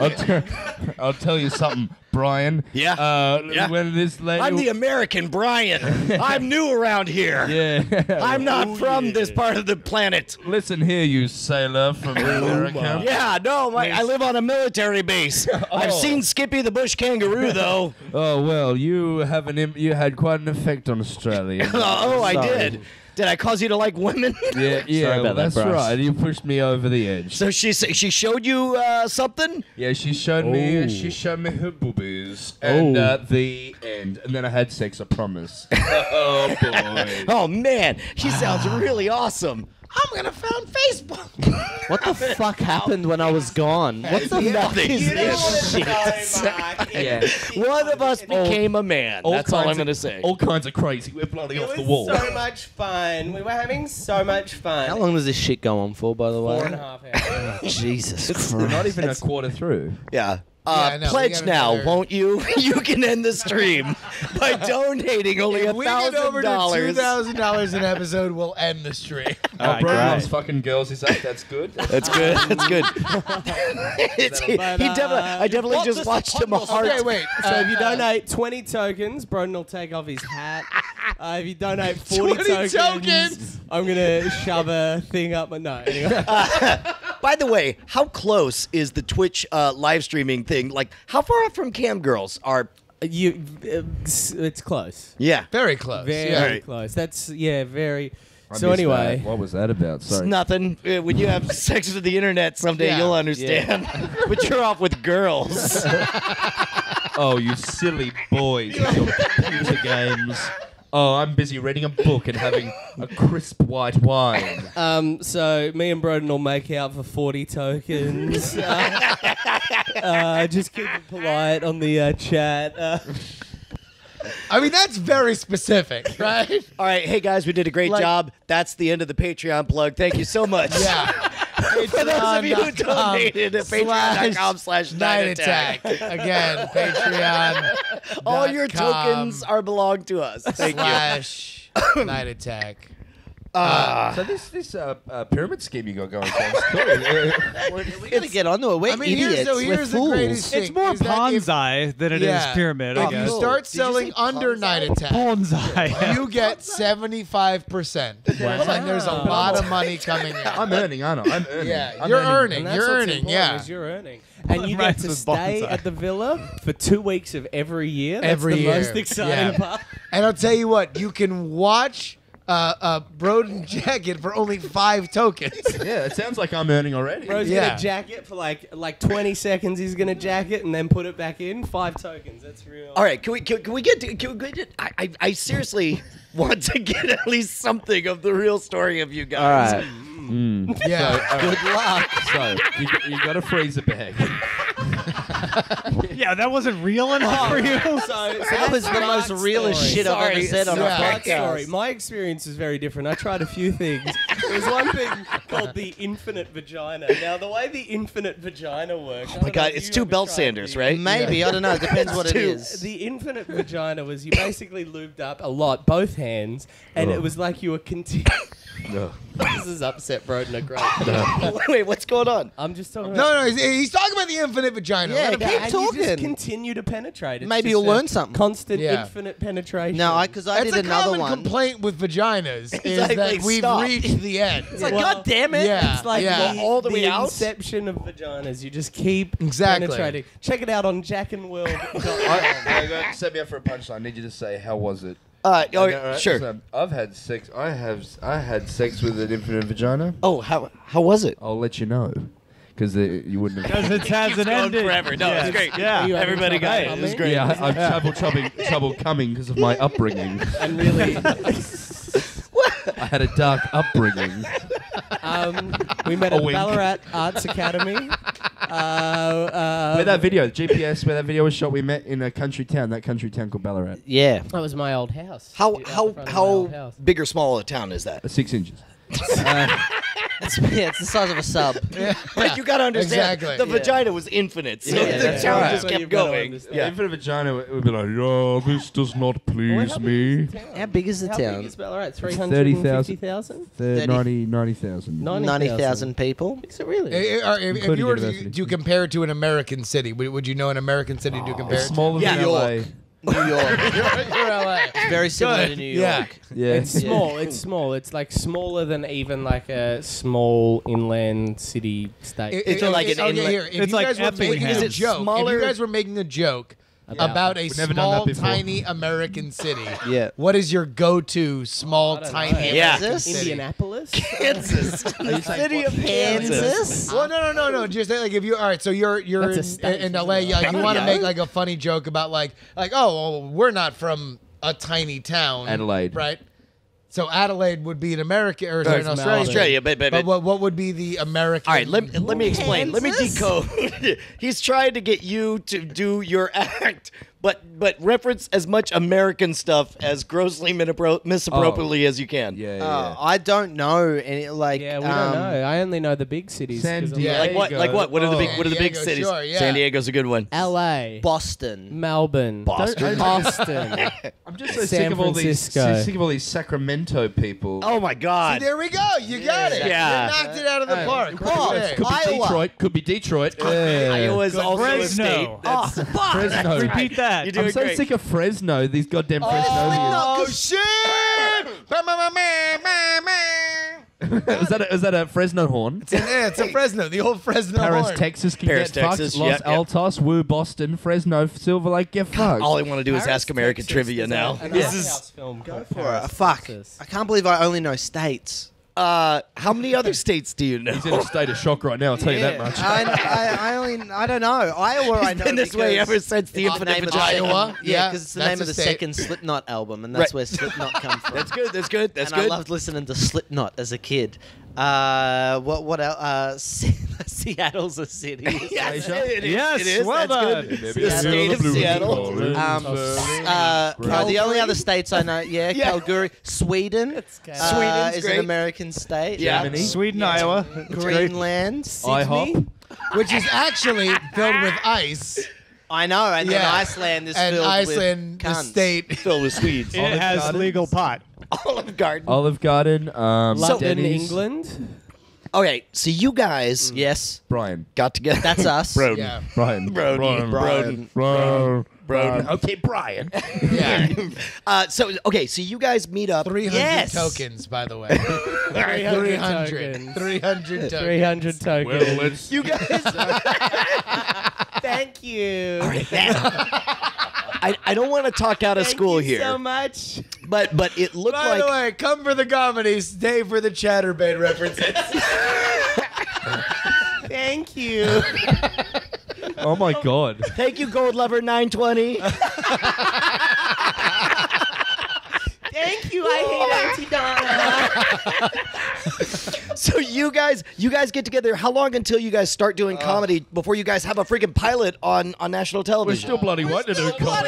I'll tell you something, Brian. Yeah. Yeah. When this lady. I'm the American Brian. I'm new around here. Yeah. I'm not from this part of the planet. Listen here, you sailor from America. Yeah, no, I live on a military base. I've seen Skippy the bush kangaroo, though. Oh well, you had quite an effect on Australia. I did. Did I cause you to like women? Yeah, Sorry about that, that's Bryce. right. You pushed me over the edge. So she showed you something? Yeah, she showed me her boobies and the end, and then I had sex. I promise. Oh boy. Oh man, she sounds really awesome. I'm gonna found Facebook. What the fuck happened when I was gone? What the fuck is You don't this want shit? to know, Mark. Yeah. One of us became a man. That's all I'm gonna say. All kinds of crazy. We're bloody It off the was wall. so much fun. We were having so much fun. How long does this shit go on for, by the way? 4.5 hours. Jesus Christ. We're not even a quarter through. Yeah. I know, we Pledge got now, another- won't you? You can end the stream by donating only If we get over to $1,000. $2,000 an episode, we'll end the stream. Our bro loves fucking girls. Is that's good? That's good. That's good. I definitely just watched him a heart. Okay, wait. So if you donate 20 tokens, Broden will take off his hat. If you donate 40 20 tokens. I'm going to shove a thing up my nose. Anyway. By the way, how close is the Twitch live streaming thing? Like, how far up from cam girls are? It's close. Yeah. Very close. Very yeah. close. That's, very... I So missed anyway... that. What was that about? It's Sorry. nothing. When you have sex with the internet someday, Yeah. you'll understand. But you're off with girls. Oh, you silly boys with your computer games. Oh, I'm busy reading a book and having a crisp white wine. So me and Broden will make out for 40 tokens. Just keep it polite on the chat. I mean, that's very specific, right? All right. Hey, guys, we did a great job. That's the end of the Patreon plug. Thank you so much. Yeah. For those of you who donated at patreon.com/Night Attack. Again, Patreon. All your tokens are belong to us. Thank you. /Night Attack. So this pyramid scheme you got going sounds cool. We gotta get onto it. We're I mean, idiots. here's We're the fools. greatest thing. It's more is that if- Ponzi than it is Yeah. pyramid, I If you guess. start selling under Night Attack, Ponzi. you get 75%. And there's a lot of money coming in. I'm earning, aren't I? I'm earning. Yeah, I'm you're And earning. that's You're what's earning. important, Yeah. is you're earning. And you get Rhymes to with stay bonsai. at the villa for 2 weeks of every year. That's Every the year. most exciting Yeah. part. And I'll tell you what, you can watch Broden Jacket for only 5 tokens. Yeah, it sounds like I'm earning already. Bro's Yeah. gonna jack it for like 20 seconds. He's gonna jack it and then put it back in. 5 tokens. That's real. All right, can we get? I seriously want to get at least something of the real story of you guys. All right. Yeah. Good luck. So you got a freezer bag. Yeah, that wasn't real enough for you. That was the most realest shit I've ever said on a Sorry. podcast. Sorry, my experience is very different. I tried a few things. There's one thing called the infinite vagina. Now, the way the infinite vagina works. Oh my God, it's two belt sanders, right? Maybe, I don't know. It depends what it is. The infinite vagina was you basically lubed up a lot, both hands, and it was like you were No. This is upset Broden a great. Wait, what's going on? I'm just talking about. No, he's talking about the infinite vagina. Yeah, Let him keep go. and talking. You just continue to penetrate. It's Maybe just you'll a learn something. Constant, Yeah. infinite penetration. No, because I That's did a another common one. complaint with vaginas is like, that we've stop. reached the end. It's like, Well, God damn it. yeah. It's like Yeah. all the way out? inception of vaginas. You just keep Exactly. penetrating. Check it out on jackandworld. Set me up for a punchline. I need you to say, how was it? Sure. So, I've had sex. I had sex with an infinite vagina. Oh, how was it? I'll let you know, because you wouldn't have. Because it hasn't ended. forever. No, it's great. Yeah. Everybody got it. It was great. Yeah, I've trouble coming because of my upbringing. and really, I had a dark upbringing. we met A at wink. Ballarat Arts Academy. Where that video, GPS, where that video was shot, we met in a country town. That country town called Ballarat. Yeah. That was my old house. How Out the front of my old house. big or small a town is that? 6 inches. It's the size of a sub. But you got to understand, Exactly. the vagina was infinite, so Yeah, the yeah. town Right. just So kept you've gotta going. understand. Yeah. Infinite vagina would be like, oh, this does not please me. How big is the How town? big is Ballarat? 30,000. 350,000? 90,000. 90,000 people. Is it really? If Including you were university. to compare it to an American city, would you know an American city to compare It's it to? smaller Yeah. than LA. New York. You're LA. Very similar Good. to New Yeah. York. Yeah. It's small. It's small. It's like smaller than even like a small inland city state. It's like an inlet- Here, if It's you like guys were making Effingham. a Is it joke, if smaller? you guys were making a joke about a We've never done that small, before. tiny American city, Yeah. what is your go-to small, I don't tiny know. American Yeah. Kansas? city? Indianapolis. Kansas. the city of Kansas. Kansas? Well, no. Just like if you all right, so you're That's a state, in isn't LA, it? like you want to Yeah. make like a funny joke about like oh, well, we're not from a tiny town, Adelaide. right? So Adelaide would be in America or sorry, in Melbourne. Australia. Australia, but what would be the American? all right, let me explain. Let me Kansas? decode. He's trying to get you to do your act, but reference as much American stuff as grossly misappropriately as you can. Yeah. I don't know any like. Yeah, we don't know. I only know the big cities. 'cause San I'm Diego. Like what? Like what? What are the big? San What are the big Diego, cities? sure, yeah. San Diego's a good one. LA, Boston. Melbourne, Boston. Boston. I'm just so San sick of all these Francisco. sick of all these Sacramento people. Oh my God. There we go. You got it. Yeah. You knocked it out of the park. Oh, Right Could be there. Iowa. Detroit. Could be Detroit. Iowa's also a state. Fresno. That's Fresno. Repeat that. You're doing I'm so great. sick of Fresno. These goddamn Fresnovians. Oh shit! Was that a Fresno horn? Yeah, it's a Fresno, the old Fresno Paris, horn. Texas can Paris, get fucked. Texas, Los yep, yep. Altos, Woo, Boston, Fresno, Silver Lake, get fucked. All I want to do is Paris, ask American Texas, trivia there's now. an This art is house film called For Paris, a fuck. Texas. I can't believe I only know states. how many other states do you know? He's in a state of shock right now. I'll tell you that much. I don't know. Iowa, I know been this way because ever since the it's infinite name of the- vagina. Iowa? Yeah, Yeah, because it's the that's name a of the state. second Slipknot album, and that's Right. where Slipknot comes from. That's good. That's good. That's and good. I loved listening to Slipknot as a kid. What else? Seattle's a city. Yes, Asia? it is. Yes, it is. well That's done. good. Maybe The it's state of Blue Seattle. Collar. No, the only other states I know, Calgary, Sweden. Sweden's is great. an American state. Yeah. Germany. Sweden, Iowa. Greenland. IHOP. Which is actually filled with ice. I know, and then Yeah. Iceland is And filled Iceland, with the cunts. state. Filled with Swedes. It has Garden. legal pot. Olive Garden. Olive Garden. London, Denny's. England. Okay, so you guys Yes, Brian. got together. that's us. Broden. Yeah. Brian. Broden. Brian. Broden. Okay, Brian. Yeah. So you guys meet up. 300 Yes. tokens, by the way. 300 300. 300 tokens. 300 tokens. Well, let's. You guys. Thank you. I don't want to talk out of Thank school you here, so much. but it looked By the like way, come for the comedy, stay for the chatterbait references. Thank you. Oh my God. thank you, Gold Lover 920. Thank you. I hate Aunty Donna. So you guys get together. How long until you guys start doing comedy before you guys have a freaking pilot on national We're television? still bloody white to do comedy.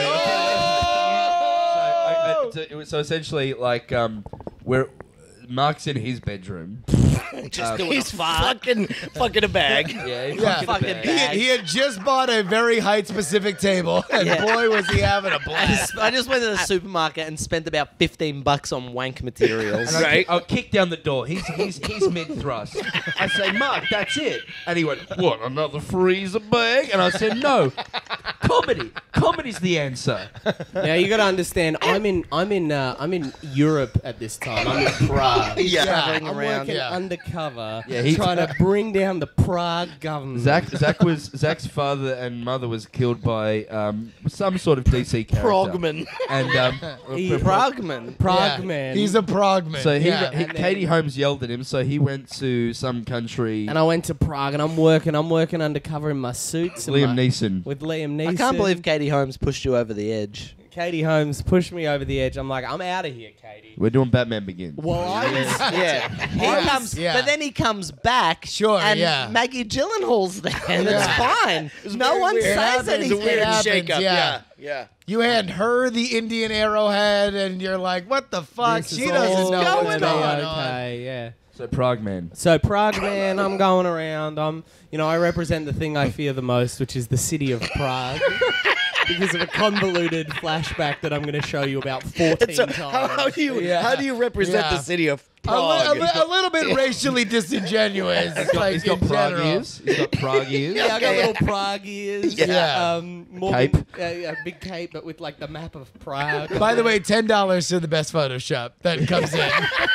So essentially, like, Mark's in his bedroom. Just doing He's a fart. fucking a bag. Yeah, Yeah. Fucking bag. He had just bought a very height-specific table, and boy, was he having a blast. I just went to the supermarket and spent about $15 on wank materials. And I'll kick down the door. He's mid-thrust. I say, Mark, that's it. And he went, what, another freezer bag? And I said, no. Comedy. Comedy's the answer. Now you got to understand. I'm in Europe at this time. I'm in Prague. Traveling I'm around. working undercover, Yeah, trying to bring down the Prague government. Zach's father and mother was killed by some sort of DC character. Progman. And Frogman. Prague Yeah. man. He's a progman. so And Katie then- Holmes yelled at him, so he went to some country. and I went to Prague, and I'm working undercover in my suits. and Liam my- Neeson. with Liam Neeson. I can't believe Katie Holmes pushed you over the edge. Katie Holmes pushed me over the edge. I'm like, I'm out of here, Katie. We're doing Batman Begins. Well, I was. Yeah. He comes, Yeah. but then he comes back. Sure, and yeah. Maggie Gyllenhaal's there, and Yeah. it's fine. No one weird. It says happens. anything. It happens, shake-up. yeah. Yeah. You hand her the Indian arrowhead, and you're like, what the fuck? This is She doesn't all know gonna what's be going on. okay, yeah. So Prague Man. So Prague man, I'm going around. I represent the thing I fear the most, which is the city of Prague. Because of a convoluted flashback that I'm going to show you about 14 So times. how do you represent Yeah. the city of A Prague? little bit racially disingenuous. He's got in Prague general. ears. He's got Prague ears. Yeah, I got little Prague ears. Yeah. Morgan, a big cape, but with like the map of Prague. By the way, $10 to the best Photoshop that comes in.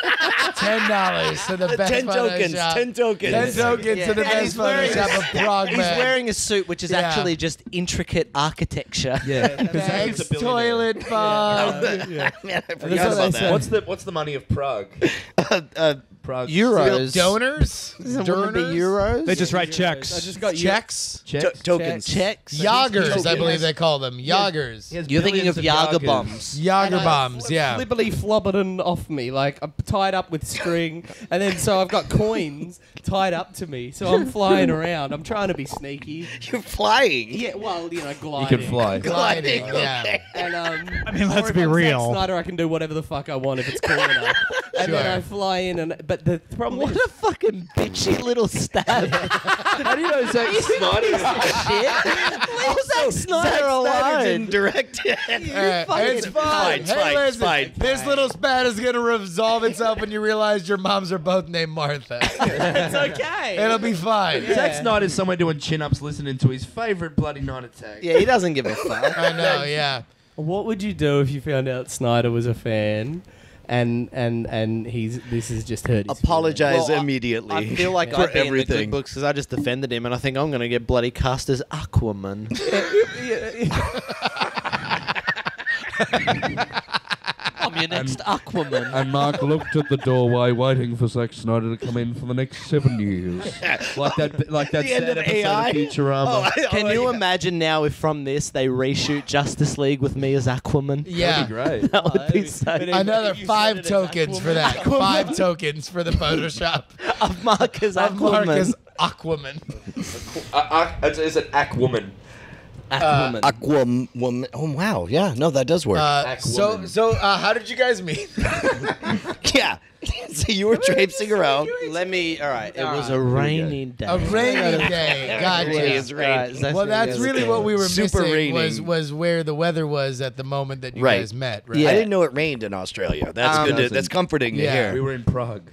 $10 to the best 10 tokens. Photoshop. 10 tokens. 10 tokens to the And best he's wearing Photoshop of Prague He's man. wearing a suit which is Yeah. actually just intricate architecture. Yeah. Thanks, toilet bomb. Man, I That's forgot what they about said. that. What's the money of Prague? Prague. Euros. Donors? Wouldn't it be Donors? euros? They just write checks. I just got Checks? Checks. Tokens. checks. Yagers, I believe they call them. Yagers. He has You're thinking of billions Jager Jagers. bombs. Jager bombs, yeah. Flippily flobberten off me, like I'm tied up with string, and then so I've got coins tied up to me, so I'm flying around. I'm trying to be sneaky. You're flying. Yeah, well, You gliding. can fly. Gliding, yeah. And I mean, let's or if be I'm real. Zack Snyder, I can do whatever the fuck I want if it's cool enough. And then Sure. I fly in, but the problem What is, a fucking bitchy little stab. How do you know Zack Snyder? Leave Zack Snyder alone. didn't direct it. It's fine. It's Hey, fine, it's listen, fine. this little spat is going to resolve itself when you realize your moms are both named Martha. it's okay. It'll be fine. Zack Snyder's somewhere doing chin-ups listening to his favourite bloody Night Attack. Yeah, he doesn't give a fuck. I know, yeah. What would you do if you found out Snyder was a fan, and this has just hurt his Apologize Well, immediately. I feel like for I'd be in the everything. good books because I just defended him, and I think I'm going to get bloody cast as Aquaman. I'm your next Aquaman. And Mark looked at the doorway, waiting for Zack Snyder to come in for the next 7 years. like that The end sad of episode AI? of Futurama. Can you imagine now if from this they reshoot Justice League with me as Aquaman? Yeah. That'd be great. That would be so. Another 5 tokens for that. 5 tokens for the Photoshop Of Mark as of Mark Aquaman. as Aquaman. It's an Aquaman. Aquaman. Aquaman. Oh wow, yeah, no, that does work. So how did you guys meet? yeah. So you were traipsing around. Let me. All right. It was a rainy day. A rainy day. Gotcha. Really is rain. Well, that's really what we were Super missing raining. was where the weather was at the moment that you Right. guys met, right? I didn't know it rained in Australia. That's good. That's comforting to Yeah. hear. We were in Prague.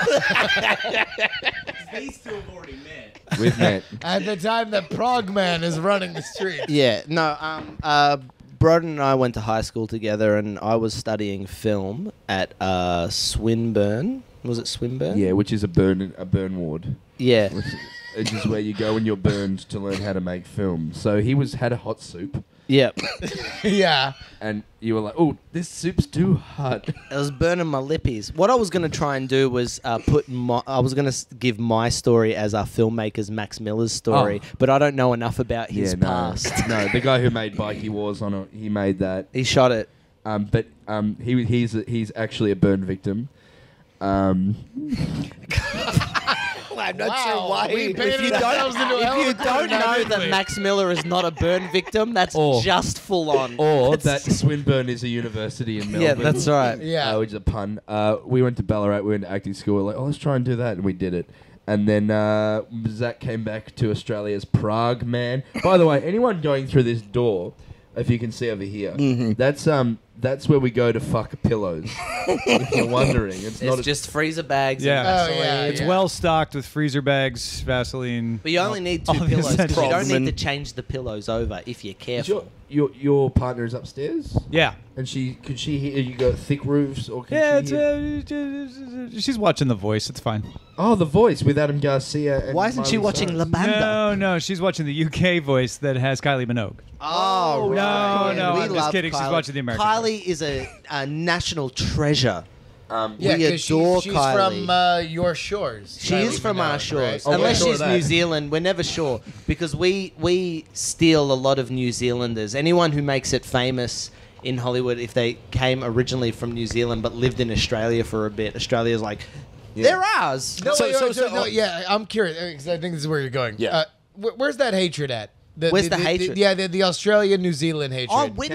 These two have already met. We've met. At the time that Prague man is running the streets. Yeah. No. Broden and I went to high school together, and I was studying film at Swinburne. Was it Swinburne? Yeah, which is a burn ward. Yeah. Which is where you go when you're burned to learn how to make film. So he had a hot soup, Yep. Yeah. and you were like, "Oh, this soup's too hot." I was burning my lippies. What I was going to try and do was I was going to give my story as our filmmaker's Max Miller's story, but I don't know enough about his past. No, the guy who made Bikey Wars he made that. He shot it. But he's actually a burn victim. I'm not sure why. We painted If you ourselves into a hell of a don't corner, know didn't that we? Max Miller is not a burn victim, that's Or- just full on. Or that Swinburne is a university in Melbourne. Yeah, that's right. Yeah. Which is a pun. We went to Ballarat, we went to acting school. We're like, let's try and do that. And we did it. And then Zach came back to Australia as Prague Man. By the way, anyone going through this door, if you can see over here, that's where we go to fuck pillows. If you're wondering. It's not just freezer bags. Yeah. And Oh, Vaseline. yeah, It's well stocked with freezer bags, Vaseline. But you only need 2 all the pillows because you don't essentials. need to change the pillows over if you're careful. Your partner is upstairs? Yeah. And could she hear you got thick roofs? Or can Yeah, she she's watching The Voice. It's fine. Oh, The Voice with Adam Garcia. And Why isn't she Miley watching Cyrus. La Banda? No, she's watching the UK Voice that has Kylie Minogue. Oh, right. No, we I'm just love kidding. She's Kylie. watching the American Kylie is a national treasure. Yeah, we 'cause adore she's Kylie. from your shores. She is Kylie from Minogue, our shores. right? Oh, Unless we're sure she's of that. New Zealand, we're never sure. Because we steal a lot of New Zealanders. Anyone who makes it famous in Hollywood, if they came originally from New Zealand but lived in Australia for a bit, Australia's like, they're ours. No, So- no, yeah, I'm curious because I think this is where you're going. Yeah. Where's that hatred at? Where's the hatred? The Australia-New Zealand hatred. Oh, we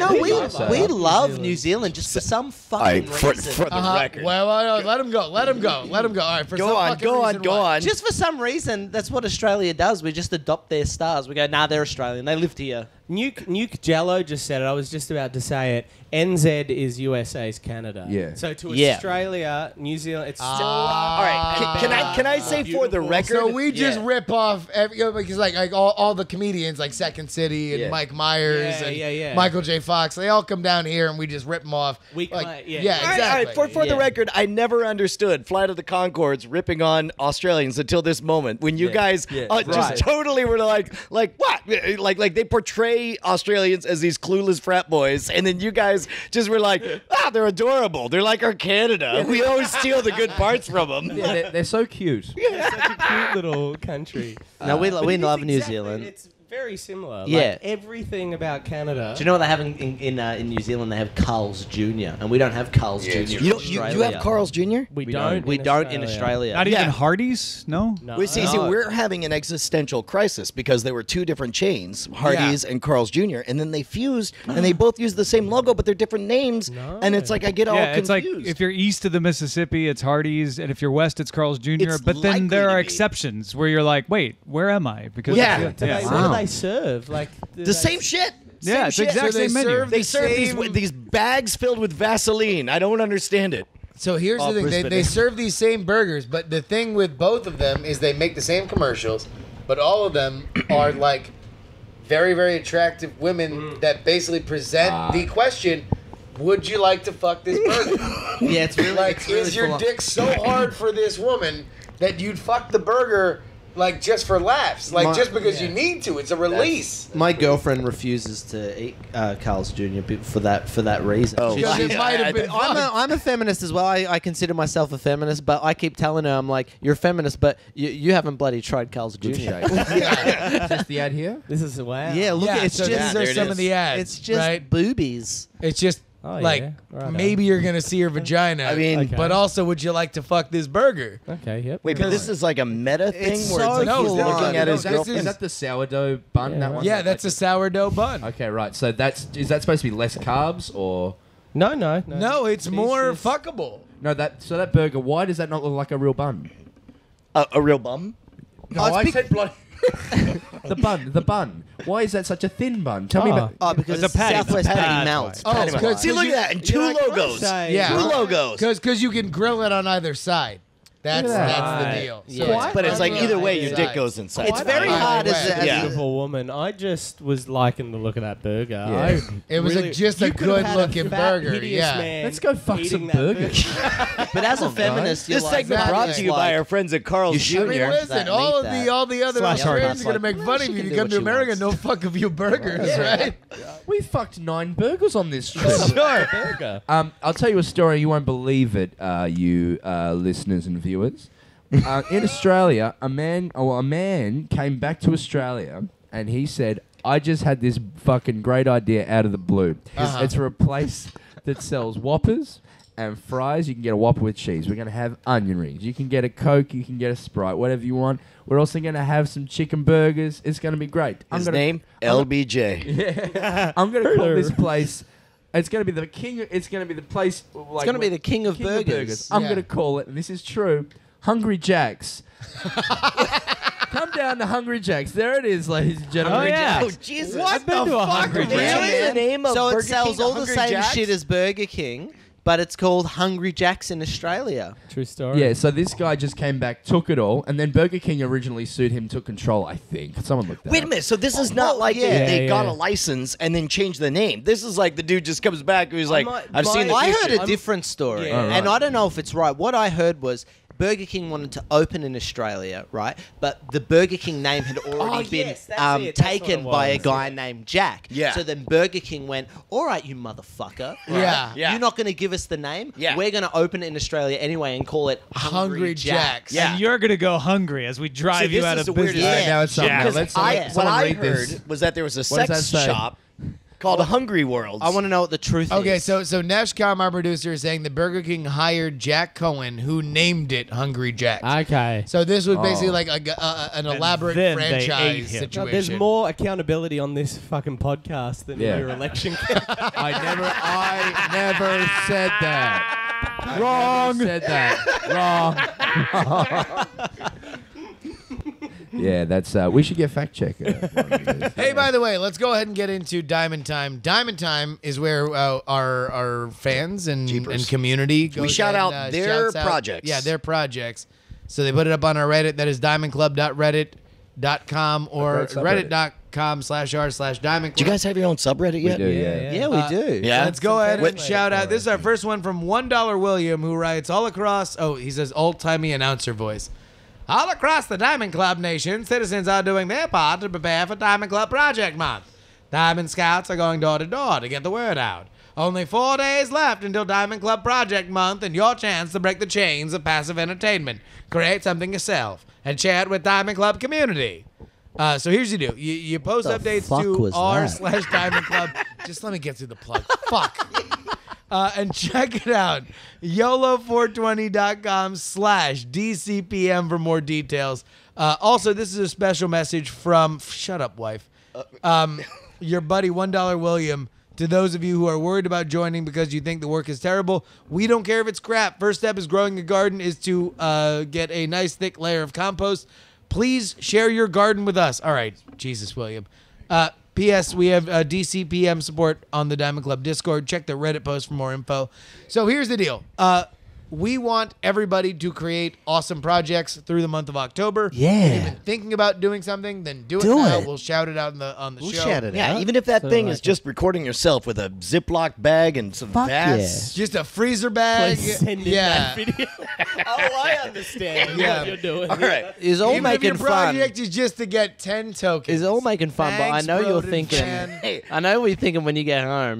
love New Zealand just for some fucking for reason. the record. Well, let him go. Let him go. Let him go. All right, for some Go on, fucking go on, reason go why. on. Just for some reason, that's what Australia does. We just adopt their stars. We go, nah, they're Australian. They lived here. Nuke Jello just said it. I was just about to say it. NZ is USA's Canada. Yeah. So to Yeah. Australia, New Zealand, it's still. All right, can I say for the record? So we just Yeah. rip off because like all the comedians like Second City and Yeah. Mike Myers Yeah, and yeah. Michael J. Fox, they all come down here and we just rip them off. We like, claim- yeah. yeah, All right, exactly. all right, for the Yeah. record, I never understood Flight of the Conchords ripping on Australians until this moment when you guys Right. just totally were like what? Like they portray Australians as these clueless frat boys, and then you guys just were like, they're adorable. They're like our Canada. We always steal the good parts from them. Yeah, they're so cute. It's such a cute little country. No, we But love it's New exactly- Zealand. It's very similar. Yeah. Like, everything about Canada. Do you know what they have in New Zealand? They have Carl's Jr. And we don't have Carl's Jr. in You Australia. have Carl's Jr.? We don't. We don't in Australia. Not even Hardee's? No? No. We see, we're having an existential crisis because there were two different chains, Hardee's and Carl's Jr., and then they fused, and they both use the same logo, but they're different names, and it's like I get all Yeah, it's confused. like if you're east of the Mississippi, it's Hardee's, and if you're west, it's Carl's Jr. It's But then likely there to are be. exceptions where you're like, wait, where am I? Because Yeah. What do they serve? Like the same shit. Yeah, Same it's shit. exact So they same menu. serve They the serve same- these bags filled with Vaseline. I don't understand it. So here's the thing: they serve these same burgers, but the thing with both of them is they make the same commercials, but all of them are like very, very attractive women that basically present the question: would you like to fuck this burger? Yeah, it's really Like, it's really is your full on. dick so hard for this woman that you'd fuck the burger like just for laughs, like just because you need to? It's a release. My girlfriend refuses to eat Carl's Jr. for that reason. Oh, Because it might have been fucked. I'm a feminist as well. I consider myself a feminist, but I keep telling her, I'm like, you're a feminist, but you haven't bloody tried Carl's Jr. Is this the ad here? This is wow. Yeah, look, Yeah, it's so just these there are it some is. of the ads. it's just right? boobies. It's just Oh, like yeah. Right maybe you're gonna see her vagina. I mean, Okay. but also, would you like to fuck this burger? Okay. Yep. Wait, but this is like a meta thing It's where so it's like No, he's full looking on. at No, his this girlfriend. Is that the sourdough bun? Yeah, that right. one? Yeah, that's a sourdough bun. Okay, right. So is that supposed to be less carbs or No. No, it's more just- fuckable. no? That burger. Why does that not look like a real bun? A real bum? No, I said bloody. The bun. Why is that such a thin bun? Tell me about. Oh, because It's a patty. Southwest It's a patty patty. melts. Oh, Patty because- See, look at that. And two logos. Yeah. Two logos. Because you can grill it on either side. That's Look at that. that's the Right. deal. Yeah. But it's like either way, your dick Sides. goes inside. It's very Either hard way. as Yeah. a Beautiful woman. I just was liking the look of that burger. Yeah. It was just a You could have had good-looking fat, burger. hideous Yeah. man Let's go fuck eating some that burgers. But as a feminist, you're This like, segment Exactly. brought to you by our friends at Carl's You I should mean, Jr. listen, that, all meat of that. the other Slash Australians hard are gonna make fun of She you. can You do come what to she America, wants. no fuck of you burgers, right? We fucked 9 burgers on this trip. Sure. burger. I'll tell you a story. You won't believe it, you listeners and viewers. In Australia, a man came back to Australia and he said, "I just had this fucking great idea out of the blue. Uh-huh. It's for a place that sells Whoppers and fries. You can get a Whopper with cheese. We're going to have onion rings. You can get a Coke. You can get a Sprite, whatever you want. We're also going to have some chicken burgers. It's going to be great. His name? LBJ. Yeah. I'm going to call this place... It's going to be the king... It's going to be the place... Like, it's going to be the king of burgers. I'm going to call it, and this is true, Hungry Jack's. Come down to Hungry Jack's. There it is, ladies and gentlemen. Oh, yeah. Oh, Jesus. I've been to a Hungry Jack's. The name of So Burger it sells King, all the Hungry same Jack's? shit as Burger King, but it's called Hungry Jack's in Australia. True story. Yeah, so this guy just came back, took it all, and then Burger King originally sued him, took control, I think. Someone looked that Wait a up. minute. So this is not like they got a license and then changed the name. This is like the dude just comes back and he's like, I've seen the I future. heard a different story, Yeah. and I don't know if it's right. What I heard was Burger King wanted to open in Australia, right? But the Burger King name had already been yes, that's it. That's taken what it by a was, guy named Jack. Yeah. So then Burger King went, all right, you motherfucker. Yeah. Yeah. You're not going to give us the name? Yeah. We're going to open it in Australia anyway and call it Hungry Jack's. Yeah. And you're gonna go hungry as we drive See, you this out is of the weirdest business. thing. Right, now it's something. Jack. Now, Because let's what someone I read heard this. was that there was a What does sex that say? shop called Hungry World. I want to know what the truth Okay, is. so Nashcom, our producer, is saying that Burger King hired Jack Cohen, who named it Hungry Jack's. Okay. So this was basically Oh. like an elaborate then they ate franchise him. situation. No, there's more accountability on this fucking podcast than Yeah. your election campaign. I never said that. Wrong. Said that. Wrong. Yeah, that's we should get fact checker. Hey, by the way, let's go ahead and get into Diamond Time. Diamond Time is where our fans and community goes shout and, out their shouts out- projects. Yeah, their projects. So they put it up on our Reddit. That is diamondclub.reddit.com or great subreddit. reddit.com/r/diamond. Do you guys have your own subreddit yet? do, yeah. yeah, we do. Yeah. Let's go ahead and What- shout out. This is our first one from $1 William, who writes all across. Oh, he says old-timey announcer voice. All across the Diamond Club nation, citizens are doing their part to prepare for Diamond Club Project Month. Diamond Scouts are going door to door to get the word out. Only 4 days left until Diamond Club Project Month and your chance to break the chains of passive entertainment. Create something yourself and share it with Diamond Club community. So here's what you do. You post The updates fuck to was that? r/Diamond Club. Just let me get through the plug. Fuck. And check it out. YOLO420.com/DCPM for more details. Also, this is a special message from, shut up, wife, your buddy $1 William. To those of you who are worried about joining because you think the work is terrible, we don't care if it's crap. First step is growing a garden is to get a nice thick layer of compost. Please share your garden with us. All right. Jesus, William. P.S. We have DCPM support on the Diamond Club Discord. Check the Reddit post for more info. So here's the deal. We want everybody to create awesome projects through the month of October. Yeah. If you've been thinking about doing something, then do it Do now. it. We'll shout it out on the We'll show. shout it Yeah, out. even if that So thing like is just recording yourself with a Ziploc bag and some Fuck vats. Just a freezer bag. Please send in yeah. that video. Oh, I understand Yeah. what you're doing. All right. It's all Even if making your fun. project is just to get 10 tokens. It's all making fun, but I Thanks, know you're Broden thinking. fan. Hey. I know what you're thinking when you get home.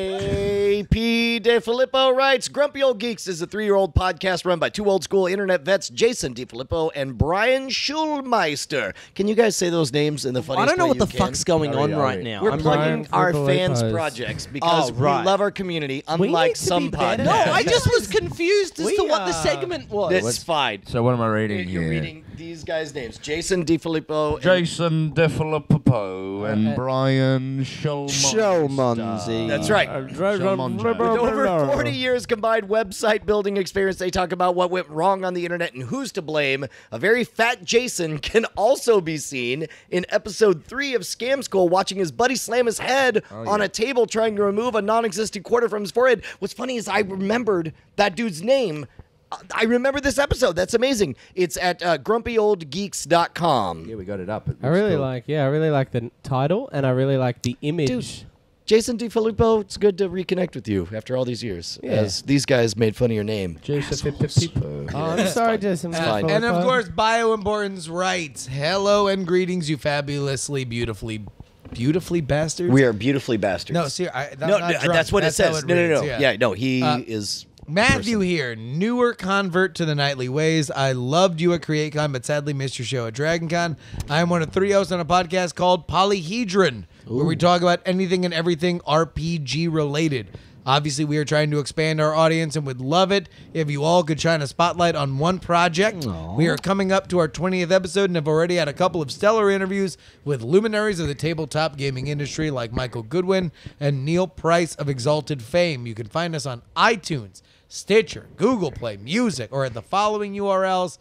JP DeFilippo writes, Grumpy Old Geeks is a 3-year-old podcast run by two old school internet vets, Jason DeFilippo and Brian Schulmeister. Can you guys say those names in the funniest I don't know way what the you can? fuck's going on right now. We're I'm plugging Brian our Filippos. fans' projects because Oh, right. we love our community, We unlike need to some be better. podcasts. No, I just was confused as We to what the are- segment was. That's fine. So what am I reading You're here? reading these guys' names. Jason DeFilippo. and- Jason DeFilippo and Brian Showmanzy. That's right. With over 40 years combined website building experience, they talk about what went wrong on the internet and who's to blame. A very fat Jason can also be seen in episode 3 of Scam School watching his buddy slam his head on a table trying to remove a non-existent quarter from his forehead. What's funny is I remembered that dude's name. I remember this episode. That's amazing. It's at grumpyoldgeeks.com. Yeah, we got it up. I really like the title and I really like the image. Dude. Jason DeFilippo, it's good to reconnect with you after all these years. Yeah. As these guys made fun of your name. Jason DeFilippo. Oh, I'm sorry, Jason. fine. And of course, Bioimportance writes, hello and greetings, you fabulously, beautifully bastards. We are beautifully bastards. No, see, that's no, not drunk. that's what it how says. No. reads, Yeah, no, he is. Matthew here, newer convert to the nightly ways. I loved you at CreateCon, but sadly missed your show at DragonCon. I am one of 3 hosts on a podcast called Polyhedron, where we talk about anything and everything RPG related. Obviously, we are trying to expand our audience and would love it if you all could shine a spotlight on one project. We are coming up to our 20th episode and have already had a couple of stellar interviews with luminaries of the tabletop gaming industry like Michael Goodwin and Neil Price of Exalted Fame. You can find us on iTunes, Stitcher, Google Play, Music, or at the following URLs,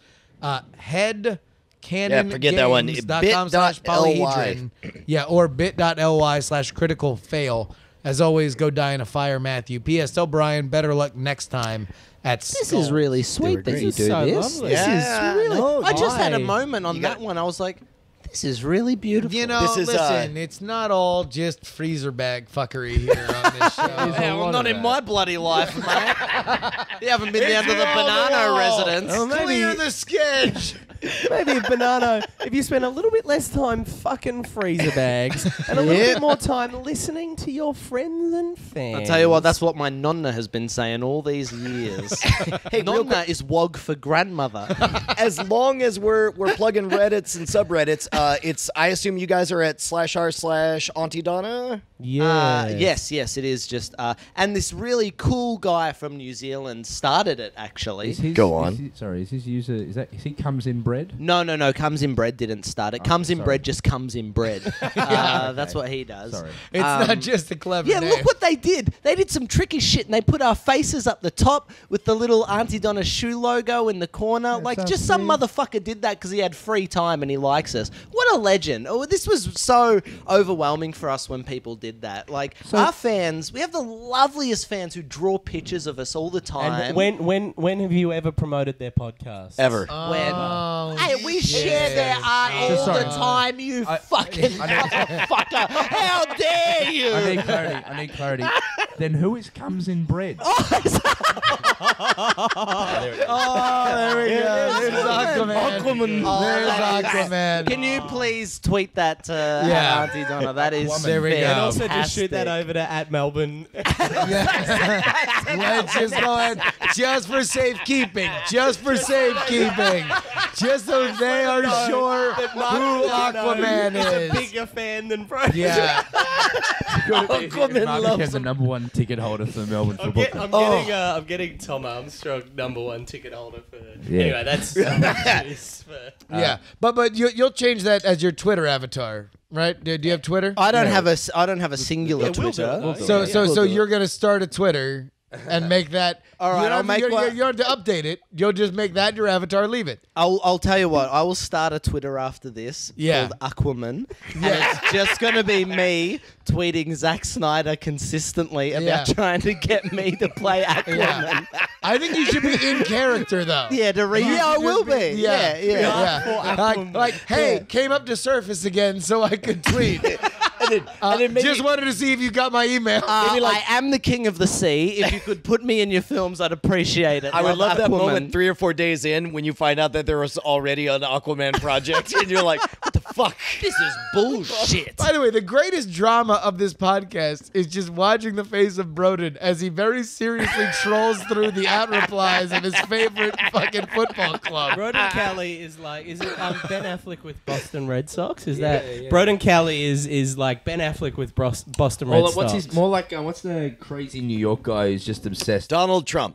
forget that one. bit.ly. Yeah, or bit.ly/critical-fail. As always, go die in a fire, Matthew. P.S. Tell Brian better luck next time at This is really sweet that you do so this. lovely. This is really. I just had a Nice. moment on that one. I was like, this is really beautiful. You know, This is, listen, it's not all just freezer bag fuckery here on this show. Yeah, well, not in my bloody life, mate. You haven't been down to the Banana residence. Oh, Clear the sketch. Maybe Banana, if you spend a little bit less time fucking freezer bags and a little bit more time listening to your friends and fans. I'll tell you what, that's what my nonna has been saying all these years. Hey, real Nonna is WOG for grandmother. As long as we're plugging Reddits and subreddits, it's I assume you guys are at /r/Aunty Donna. Yes, it is just. And this really cool guy from New Zealand started it, actually. Go on. Is his user, is he comes in bread? No. Comes in Bread didn't start it. Comes in Bread just comes in bread. That's what he does. Sorry. It's not just a clever Yeah, name. look what they did. They did some tricky shit, and they put our faces up the top with the little Aunty Donna shoe logo in the corner. Like, just some motherfucker did that because he had free time and he likes us. What a legend. Oh, this was so overwhelming for us when people did that. Like, our fans, we have the loveliest fans who draw pictures of us all the time. And when have you ever promoted their podcast? Ever. Hey, we share their art all the time, you fucking motherfucker. How dare you? I need clarity. Then who is comes in bread? Oh, there we go. There's Aquaman. There's Aquaman. Can you please tweet that to Aunty Donna? That is There we go. And also just shoot that over to @Melbourne. Let's just go ahead. Just for safekeeping. Just so they are sure who Aquaman He's a is. bigger fan than Brian. Yeah. Aquaman loves the #1 ticket holder for Melbourne Football Club. I'm getting Tom Armstrong #1 ticket holder for. Yeah. Anyway, that's Yeah. But you'll change that as your Twitter avatar, right? Do you have Twitter? I don't have a singular Twitter. So you're gonna start a Twitter and make that. All right, I'll make one. You don't have to update it. You'll just make that your avatar. Leave it. I'll tell you what. I will start a Twitter after this called Aquaman, and it's just gonna be me tweeting Zack Snyder consistently about trying to get me to play Aquaman. I think you should be in character though. Yeah, I will be. Yeah. Like, hey, came up to surface again so I could tweet. And then maybe, just wanted to see if you got my email. I am the king of the sea. If you could put me in your films, I'd appreciate it. I would love that Aquaman. moment 3 or 4 days in when you find out that there was already an Aquaman project and you're like, what the fuck? This is bullshit. By the way, the greatest drama of this podcast is just watching the face of Broden as he very seriously trolls through the out replies of his favorite fucking football club. Broden Kelly is like, is it Ben Affleck with Boston Red Sox? Is that Broden Kelly is like Ben Affleck with Boston Red Sox? What's his more like? What's the crazy New York guy who's just obsessed? Donald Trump.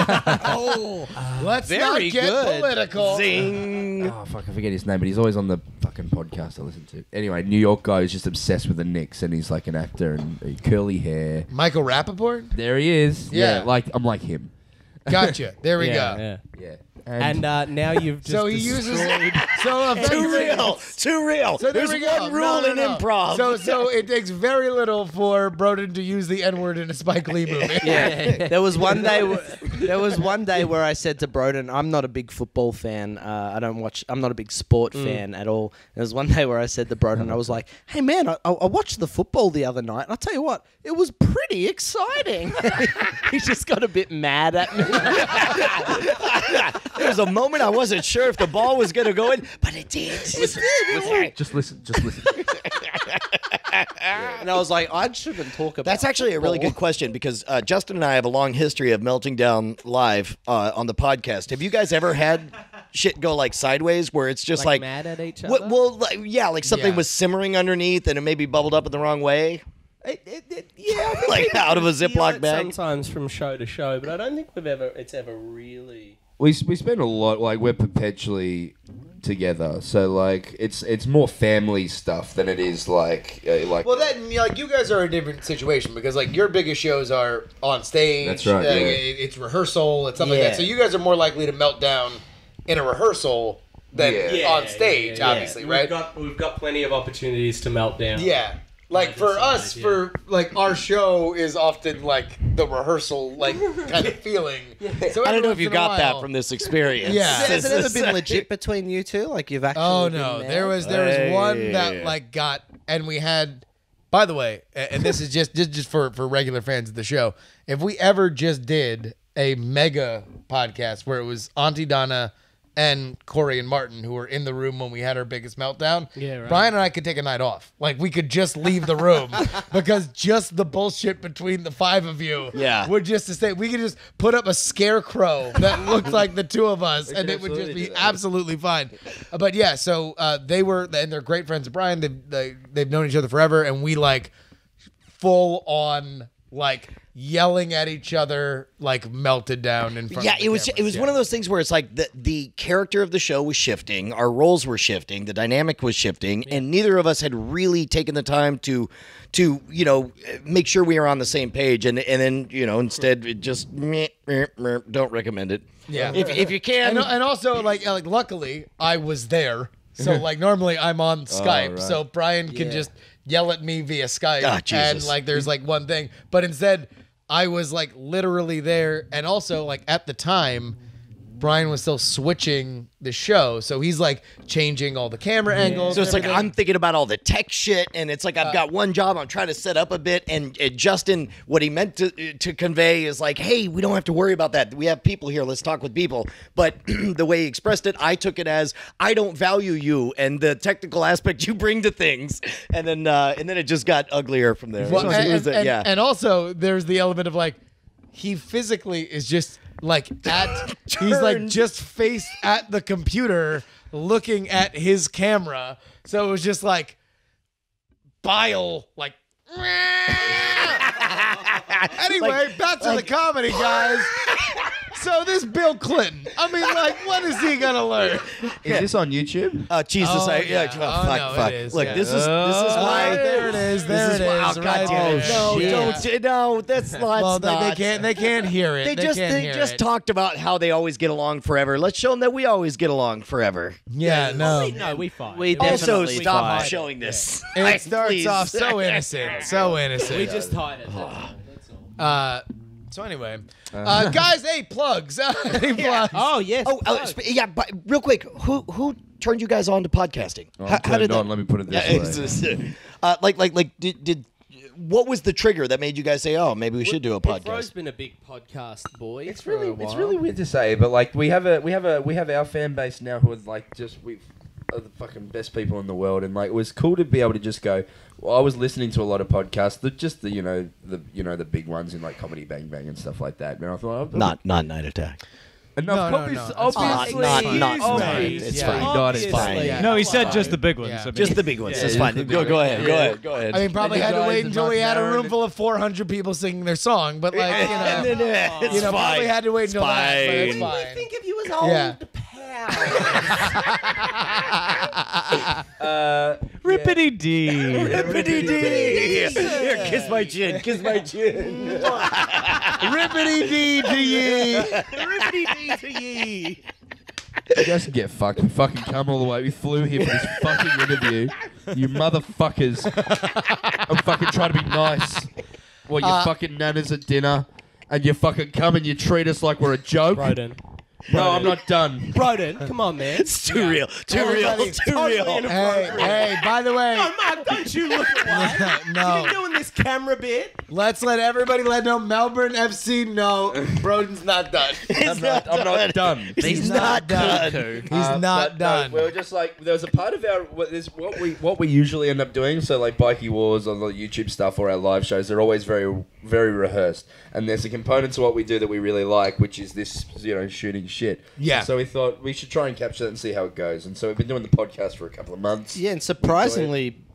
Let's not Very get good. political. Zing. Oh fuck, I forget his name, but he's always on the fucking podcast I listen to. Anyway, New York guy who's just obsessed with the Knicks, and he's like an actor and curly hair. Michael Rappaport? There he is. Yeah. Like I'm like him. Gotcha. There we go. Yeah. Yeah. And now you've just So he uses destroyed- Too real. So there There's we go. one rule in improv. So it takes very little for Broden to use the N-word in a Spike Lee movie. Yeah. There was one day where I said to Broden, I'm not a big football fan. I'm not a big sport fan at all. There was one day where I said to Broden, I was like, hey man, I watched the football the other night, and I'll tell you what, it was pretty exciting. He just got a bit mad at me. There was a moment I wasn't sure if the ball was going to go in, but it did. Just listen. And I was like, I shouldn't talk about That's actually a really good question because Justin and I have a long history of melting down live on the podcast. Have you guys ever had shit go like sideways where it's just like mad at each other? Like something was simmering underneath and it maybe bubbled up in the wrong way? Yeah, Like out of a feel Ziploc it bag. sometimes from show to show, but I don't think it's ever really. We spend a lot, like, we're perpetually together, so like it's more family stuff than it is like Well, then like you guys are a different situation because like your biggest shows are on stage. That's right, yeah. It's rehearsal. It's something like that. So you guys are more likely to melt down in a rehearsal than on stage, obviously, right? We've got plenty of opportunities to melt down. Yeah. Like for us, for like our show is often like the rehearsal, like kind of feeling. So I don't know if every you once in a got that while- from this experience. Yeah. Has it ever been legit between you two? Like you've actually? Oh been no, mad? there was one that like got, and we had. By the way, and this is just for regular fans of the show. If we ever just did a mega podcast where it was Aunty Donna and Corey and Martin who were in the room when we had our biggest meltdown, right. Brian and I could take a night off. Like we could just leave the room because just the bullshit between the five of you would just sustain. We could just put up a scarecrow that looked like the two of us and it would just be absolutely fine. But yeah, so they were, and they're great friends of Brian. They've known each other forever, and we like full on like yelling at each other, like melted down in front of the it was cameras. one of those things where it's like the character of the show was shifting, our roles were shifting, the dynamic was shifting, and neither of us had really taken the time to make sure we were on the same page, and then instead it just don't recommend it. Yeah. If you can. And also like luckily I was there. So like normally I'm on Skype, so Brian can just yell at me via Skype and like there's like one thing. But instead I was like literally there, and also like at the time Brian was still switching the show, so he's like changing all the camera angles. So it's like I'm thinking about all the tech shit, and it's like I've got one job. I'm trying to set up a bit, and Justin, what he meant to convey is like, hey, we don't have to worry about that. We have people here. Let's talk with people. But the way he expressed it, I took it as I don't value you and the technical aspect you bring to things, and then it just got uglier from there. Well, and also there's the element of like he physically is just like he's like just faced at the computer looking at his camera, so it was just like bile like anyway, back to the comedy, guys. So this Bill Clinton, I mean, like, what is he gonna learn? Is this on YouTube? Jesus, fuck. It is, Look, this is why. There it is. There it is. Oh, God damn it. No, that's not. Well, they can't hear it. They just talked about how they always get along forever. Let's show them that we always get along forever. Yeah, no. No, we fine. We Also, definitely stop fight. showing this. It starts Please. off so innocent. So innocent. We just tied it. So anyway, guys, hey, plugs. Hey, plugs. Oh yes. But real quick, who turned you guys on to podcasting? How did that? Let me put it this way. Did what was the trigger that made you guys say, oh, maybe we should do a Bro's podcast? been a big podcast boy. It's for a really while. weird to say, but like we have our fan base now who are like we are the fucking best people in the world, and like it was cool to be able to just go. Well, I was listening to a lot of podcasts, the big ones in like Comedy Bang Bang and stuff like that. And I thought, Not Night Attack. No. Obviously, It's fine. It's fine. Yeah. No, he said just the big ones. Yeah. I mean, Just the big ones. It's fine. Go ahead. I mean, probably had to wait until we had a room full of 400 people singing their song, but like, It's fine. probably had to wait until that, but it's fine. fine. Think of you as old Rippity D. Rippity D. Here, kiss my chin. Rippity D to ye. Rippity D to ye. You guys can get fucked. We fucking come all the way. We flew here for this fucking interview. You motherfuckers. I'm fucking trying to be nice. Well, you fucking nanas at dinner, and you fucking come and you treat us like we're a joke. Broden. No, I'm not done. Broden, come on, man. It's too real. Too real. Hey, by the way, No, Mark, don't you look at one. no. You've been doing this camera bit. Let's let everybody know Melbourne FC know Broden's not done. I'm not done. He's not done. He's not done. We were just like, there was a part of our what we usually end up doing. So like Bikey Wars on the YouTube stuff or our live shows, they're always very, very rehearsed. And there's a component to what we do that we really like, which is this, shooting shit. Yeah. So we thought we should try and capture that and see how it goes. And so we've been doing the podcast for a couple of months. Yeah, and surprisingly,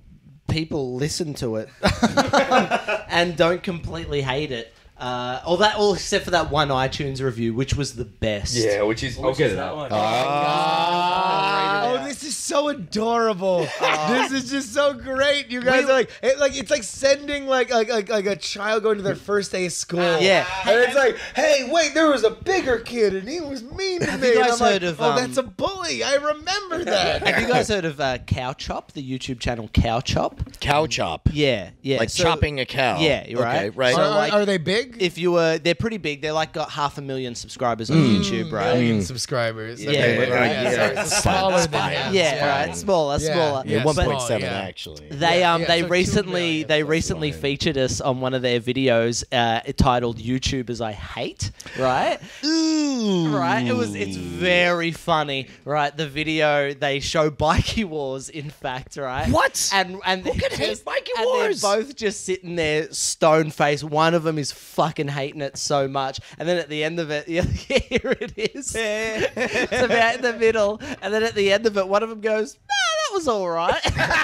people listen to it and don't completely hate it. All except for that one iTunes review, which was the best. Yeah, which is I'll get it that up. one? Oh, this is so adorable. This is just so great. You guys are it's like sending like a child going to their first day of school. Yeah. And it's like, hey, wait, there was a bigger kid and he was mean to me. you And guys I'm heard like, of, oh, that's a bully. I remember that. Have you guys heard of Cow Chop, the YouTube channel Cow Chop? Cow chop. Yeah. Like chopping a cow. Yeah, you're right. Okay, right. So, Are they big? they're pretty big. They're like got 500,000 subscribers on YouTube, right? Million subscribers. Yeah, Okay, right. yeah. So smaller than that. Yeah, right. Smaller. Yeah, 1.7 yeah. actually. They so 2 recently million. featured us on one of their videos titled "YouTubers I Hate." Right. Ooh. Right. It's very funny. Right. The video they show Bikey Wars. In fact, right. What? And Who could hate Bikey and Wars? they're both just sitting there stone faced. One of them is fucking hating it so much, and then at the end of it, here it is. It's about in the middle, and then at the end of it, one of them goes, "That was all right."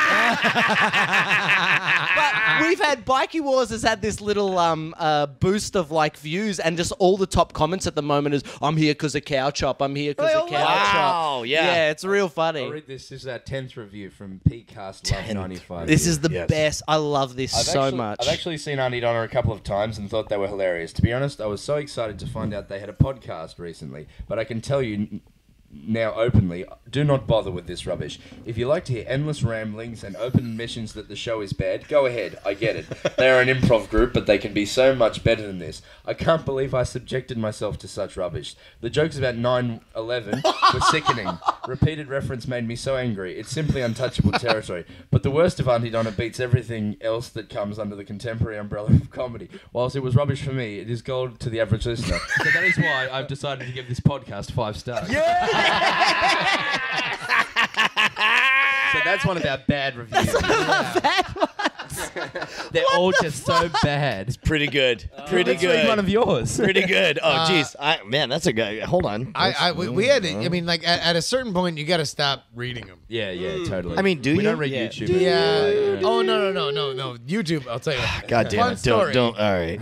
But we've had Bikey Wars has had this little boost of like views, and just all the top comments at the moment is, "I'm here because of Cow Chop. I'm here because of Cow Chop." Wow, yeah. Yeah, it's real funny. I'll read this. This is our 10th review from Pcast Love 95. This is the Yes. best. I love this so much. I've actually seen Aunty Donna a couple of times and thought they were hilarious. To be honest, I was so excited to find out they had a podcast recently. But I can tell you now openly, do not bother with this rubbish. If you like to hear endless ramblings and open admissions that the show is bad, go ahead. I get it. They are an improv group, but they can be so much better than this. I can't believe I subjected myself to such rubbish. The jokes about 9/11 were sickening. Repeated reference made me so angry. It's simply untouchable territory. But the worst of Aunty Donna beats everything else that comes under the contemporary umbrella of comedy. Whilst it was rubbish for me, it is gold to the average listener. So that is why I've decided to give this podcast 5 stars. So that's one of our bad reviews. They're all just so bad. Pretty good. Pretty Let's read good. one of yours. Pretty good. Oh, jeez. Man, that's a guy. Hold on. We had to, I mean, like at a certain point, you got to stop reading them. Yeah, totally. I mean, do we you? don't read Yeah. YouTube. Yeah. Oh no. YouTube. I'll tell you. God damn Fun it. story. Don't. All right.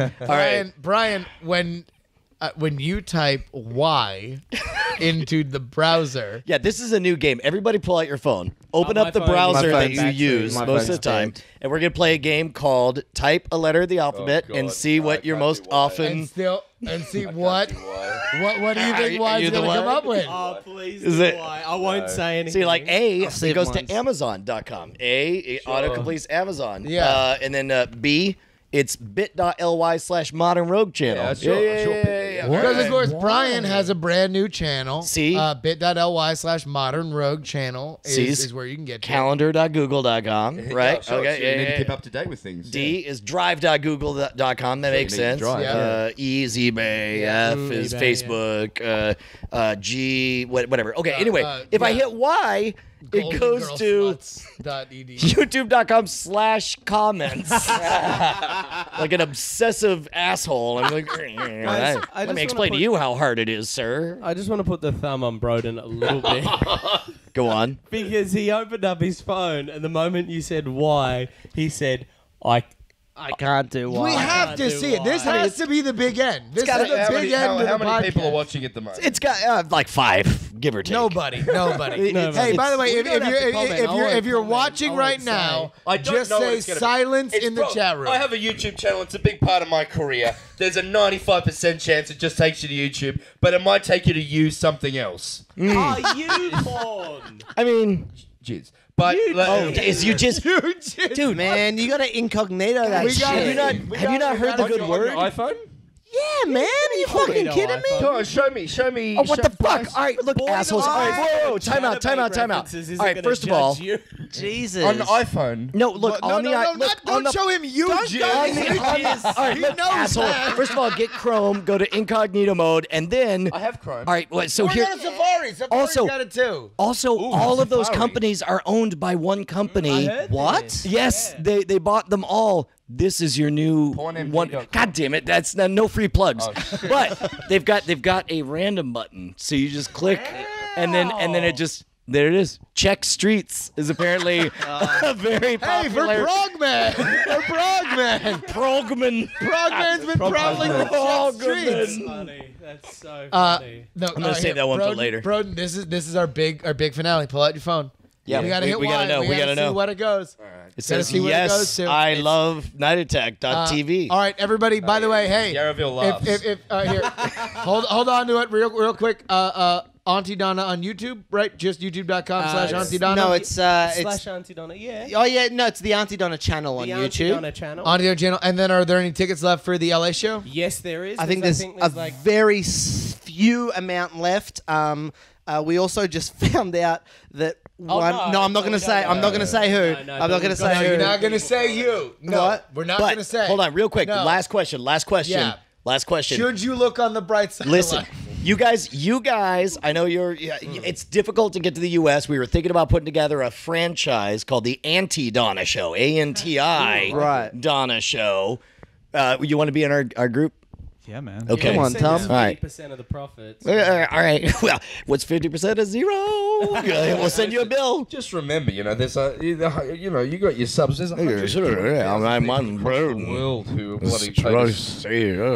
Brian, when you type Y into the browser, Yeah, this is a new game. Everybody pull out your phone. Open my up the phone- browser my that phone's you back use too. My most of the phone's time. dead. And we're going to play a game called Type a Letter of the Alphabet God. and see what I you're can't most do Y. often... and see what do you think Are you Y's the gonna one? come up with? Oh, please Is do it- why. I won't say anything. So you're like A, see it if goes to mine's- Amazon.com. A, autocompletes Amazon. Yeah. And then B, it's bit.ly/Modern Rogue channel. Yeah, sure. Because of course Brian has a brand new channel. See? bit.ly/Modern Rogue channel is where you can get to it. Calendar.google.com, right? Sure, Okay. so you need to keep up to date with things. D is drive.google.com. That makes you need to sense. drive, yeah. E is eBay. F is eBay, Facebook. G, whatever. Okay, anyway, if I yeah. hit Y, it goes to golden-girl-sluts.edu. youtube.com/comments. Like an obsessive asshole. I'm like, let I just me explain to wanna you how hard it is, sir. I just want to put the thumb on Broden a little bit. Go on. Because he opened up his phone, and the moment you said why, he said, I can't do We Y. have can't to do see it. This Y. has to be the big end. This is gotta- the How big many, end how, of how the many people podcast. are watching at the moment? It's got like 5, give or take. Nobody. Nobody. Hey, by the way, We if don't have to comment. I won't you're comment. watching I right won't say. now, I don't just know what say it's gonna be. silence It's in the pro- chat room. I have a YouTube channel. It's a big part of my career. There's a 95% chance it just takes you to YouTube, but it might take you to use something else. Oh, you porn. I mean, Jizz. But is you just... Dude, man, you gotta incognito that We shit. got- Have you not heard the good on word? your iPhone? Yeah, man, are you fucking Incognito kidding me? iPhone. Come on, show me. Oh, what the fuck? Flash. All right, look, assholes. All right, whoa, time out. All right, first of all, Jesus. On the iPhone. no, look, no, on the... look, on don't the show him you, Jim. all right, He look, knows asshole. that. First of all, get Chrome, go to incognito mode, and then... I have Chrome. All right, so We're here... going to Safari. Safari's Also- got it too. Also, all of those Safari. companies are owned by one company. heard What? this. Yes, they bought them all. This is your new PornMD.com. one. God damn it, that's no free plugs. But they've got a random button, so you just click, and then it just There it is. Czech Streets is apparently a very popular. Hey, for Progman! For Progman! Progman's been prowling the Czech streets. That's funny. That's so funny. No, I'm gonna save that one for later. Broden, this is our big finale. Pull out your phone. Yeah, we gotta hit we Y. gotta know. We gotta see what it goes. All right. It says, see what it goes yes, to. I love nightattack.tv. All right, everybody, by the way, hey. Yarraville laughs. If here. hold on to it real quick. Aunty Donna on YouTube, right? Just youtube.com/Aunty Donna. No, it's Slash Aunty Donna, yeah. Oh yeah, no, it's the Aunty Donna channel on The YouTube. Aunty Donna channel. Aunty Donna channel. And then are there any tickets left for the LA show? Yes, there is. I think there's a like very few amount left. We also just found out that one. No, I'm not going to say. I'm not going to say who. I'm not going to say who. You're not going to say you. No, What? we're not But, going to say. hold on, real quick. No. Last question. Yeah. Last question. Should you look on the bright side? Listen, of life? you guys, I know it's difficult to get to the U.S. We were thinking about putting together a franchise called the Aunty Donna Show, A-N-T-I Right. Donna Show. You want to be in our group? Yeah, man. Okay. Come on, Tom. All right. 50% of the profits. All right. Well, what's 50% of zero? We'll send you a bill. Just remember, there's you got your subs. There's hundreds of people I'm on across the world who bloody pay this. I'm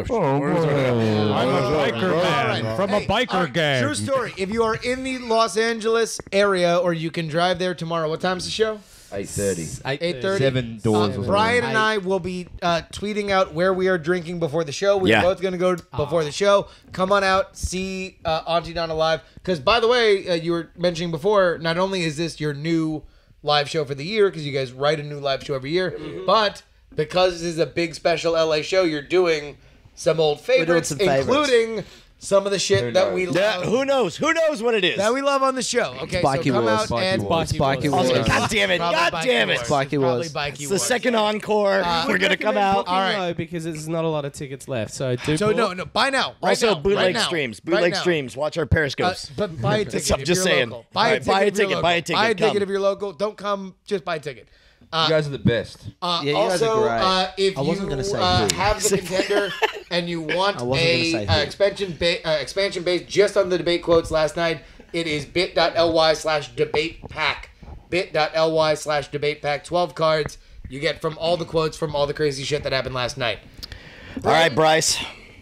a biker man from a biker gang. True story. If you are in the Los Angeles area, or you can drive there tomorrow, what time's the show? 8:30. 8:30. 7 doors. or Brian something. and I will be tweeting out where we are drinking before the show. We're Yeah. both going to go before the show. Come on out, see Aunty Donna live. Because, by the way, you were mentioning before, not only is this your new live show for the year, because you guys write a new live show every year, but because this is a big special LA show, you're doing some old favorites, some favorites. including some of the shit that we love. Who knows? Who knows what it is? That we love on the show. Okay, Spiky so come Wars. out and Spiky Wars. Oh, God damn it. Probably God Bikey damn it. Wars. Spiky Probably Wars. Bikey It's the Wars. second encore. We're going to come out. All right. No, because there's not a lot of tickets left. So do So book. no, buy now. Right Also, now, bootleg right now, streams. right Bootleg now. streams. Watch our periscopes. But buy a ticket. I'm if just you're saying. local. All right, buy a ticket, buy a ticket, Buy a ticket come. if you're local. Don't come. Just buy a ticket. You guys are the best. you guys also, are great. if I wasn't you gonna say who. have the contender and you want I wasn't gonna say who. expansion based just on the debate quotes last night, it is bit.ly/debate pack. Bit.ly/debate pack. 12 cards you get from all the quotes from all the crazy shit that happened last night. All right, Bryce.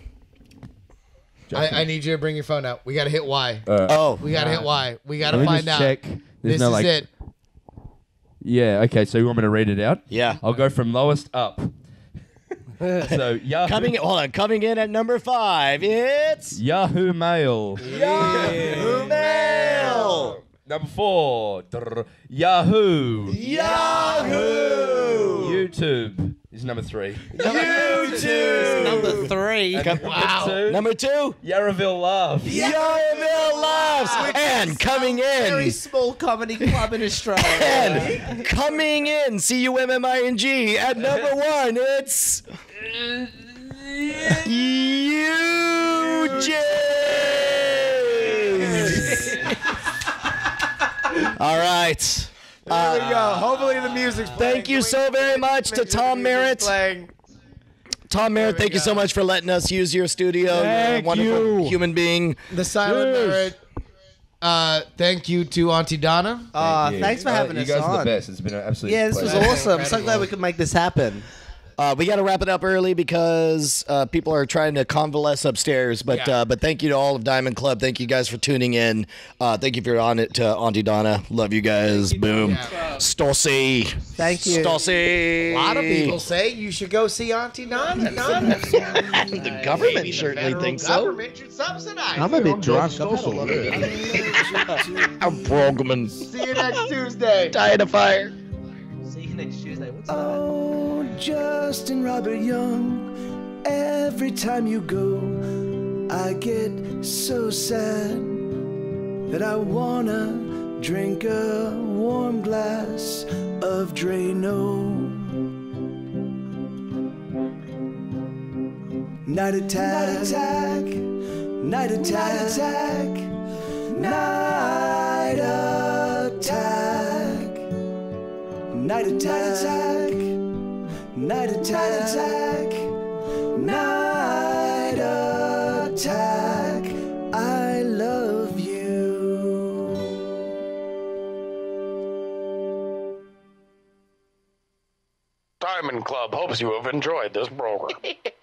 I need you to bring your phone out. We got to hit Y. We got to hit Y. We got to Let me find just out. check. There's This no, is like- it. Yeah, okay, so you want me to read it out? Yeah. I'll go from lowest up. So, Yahoo, Coming in at number 5, it's Yahoo Mail. Yahoo Mail. Number 4, Yahoo. Yahoo. YouTube is number 3. YouTube. Number 3. Wow. Number 2, Yarraville Laughs. Yarraville Laughs. And coming Very in. small comedy club in Australia. And coming in, CUMMING, at number 1, it's All right. There we go. Hopefully the music's playing. Thank you so very much to Tom Merritt. Tom Merritt, thank you so much for letting us use your studio. You're a Thank wonderful you. human being. The silent Merritt. Thank you to Aunty Donna. Thanks for having you us guys on. are the best. It's been an absolute Yeah, this was pleasure. awesome. So glad we could make this happen. We got to wrap it up early because people are trying to convalesce upstairs. But thank you to all of Diamond Club. Thank you guys for tuning in. Thank you for on it to Aunty Donna. Love you guys. Boom. Stossy. Thank you. Stossy. A lot of people say you should go see Aunty Donna. The government certainly thinks so. Government should subsidize. I'm a bit drunk. I'm programming. See you next Tuesday. Dying of fire. See you next Tuesday. What's Oh, Justin Robert Young, every time you go, I get so sad that I wanna drink a warm glass of Drano. Night attack, night attack, night attack, night attack, night attack, night attack. I love you. Diamond Club hopes you have enjoyed this program.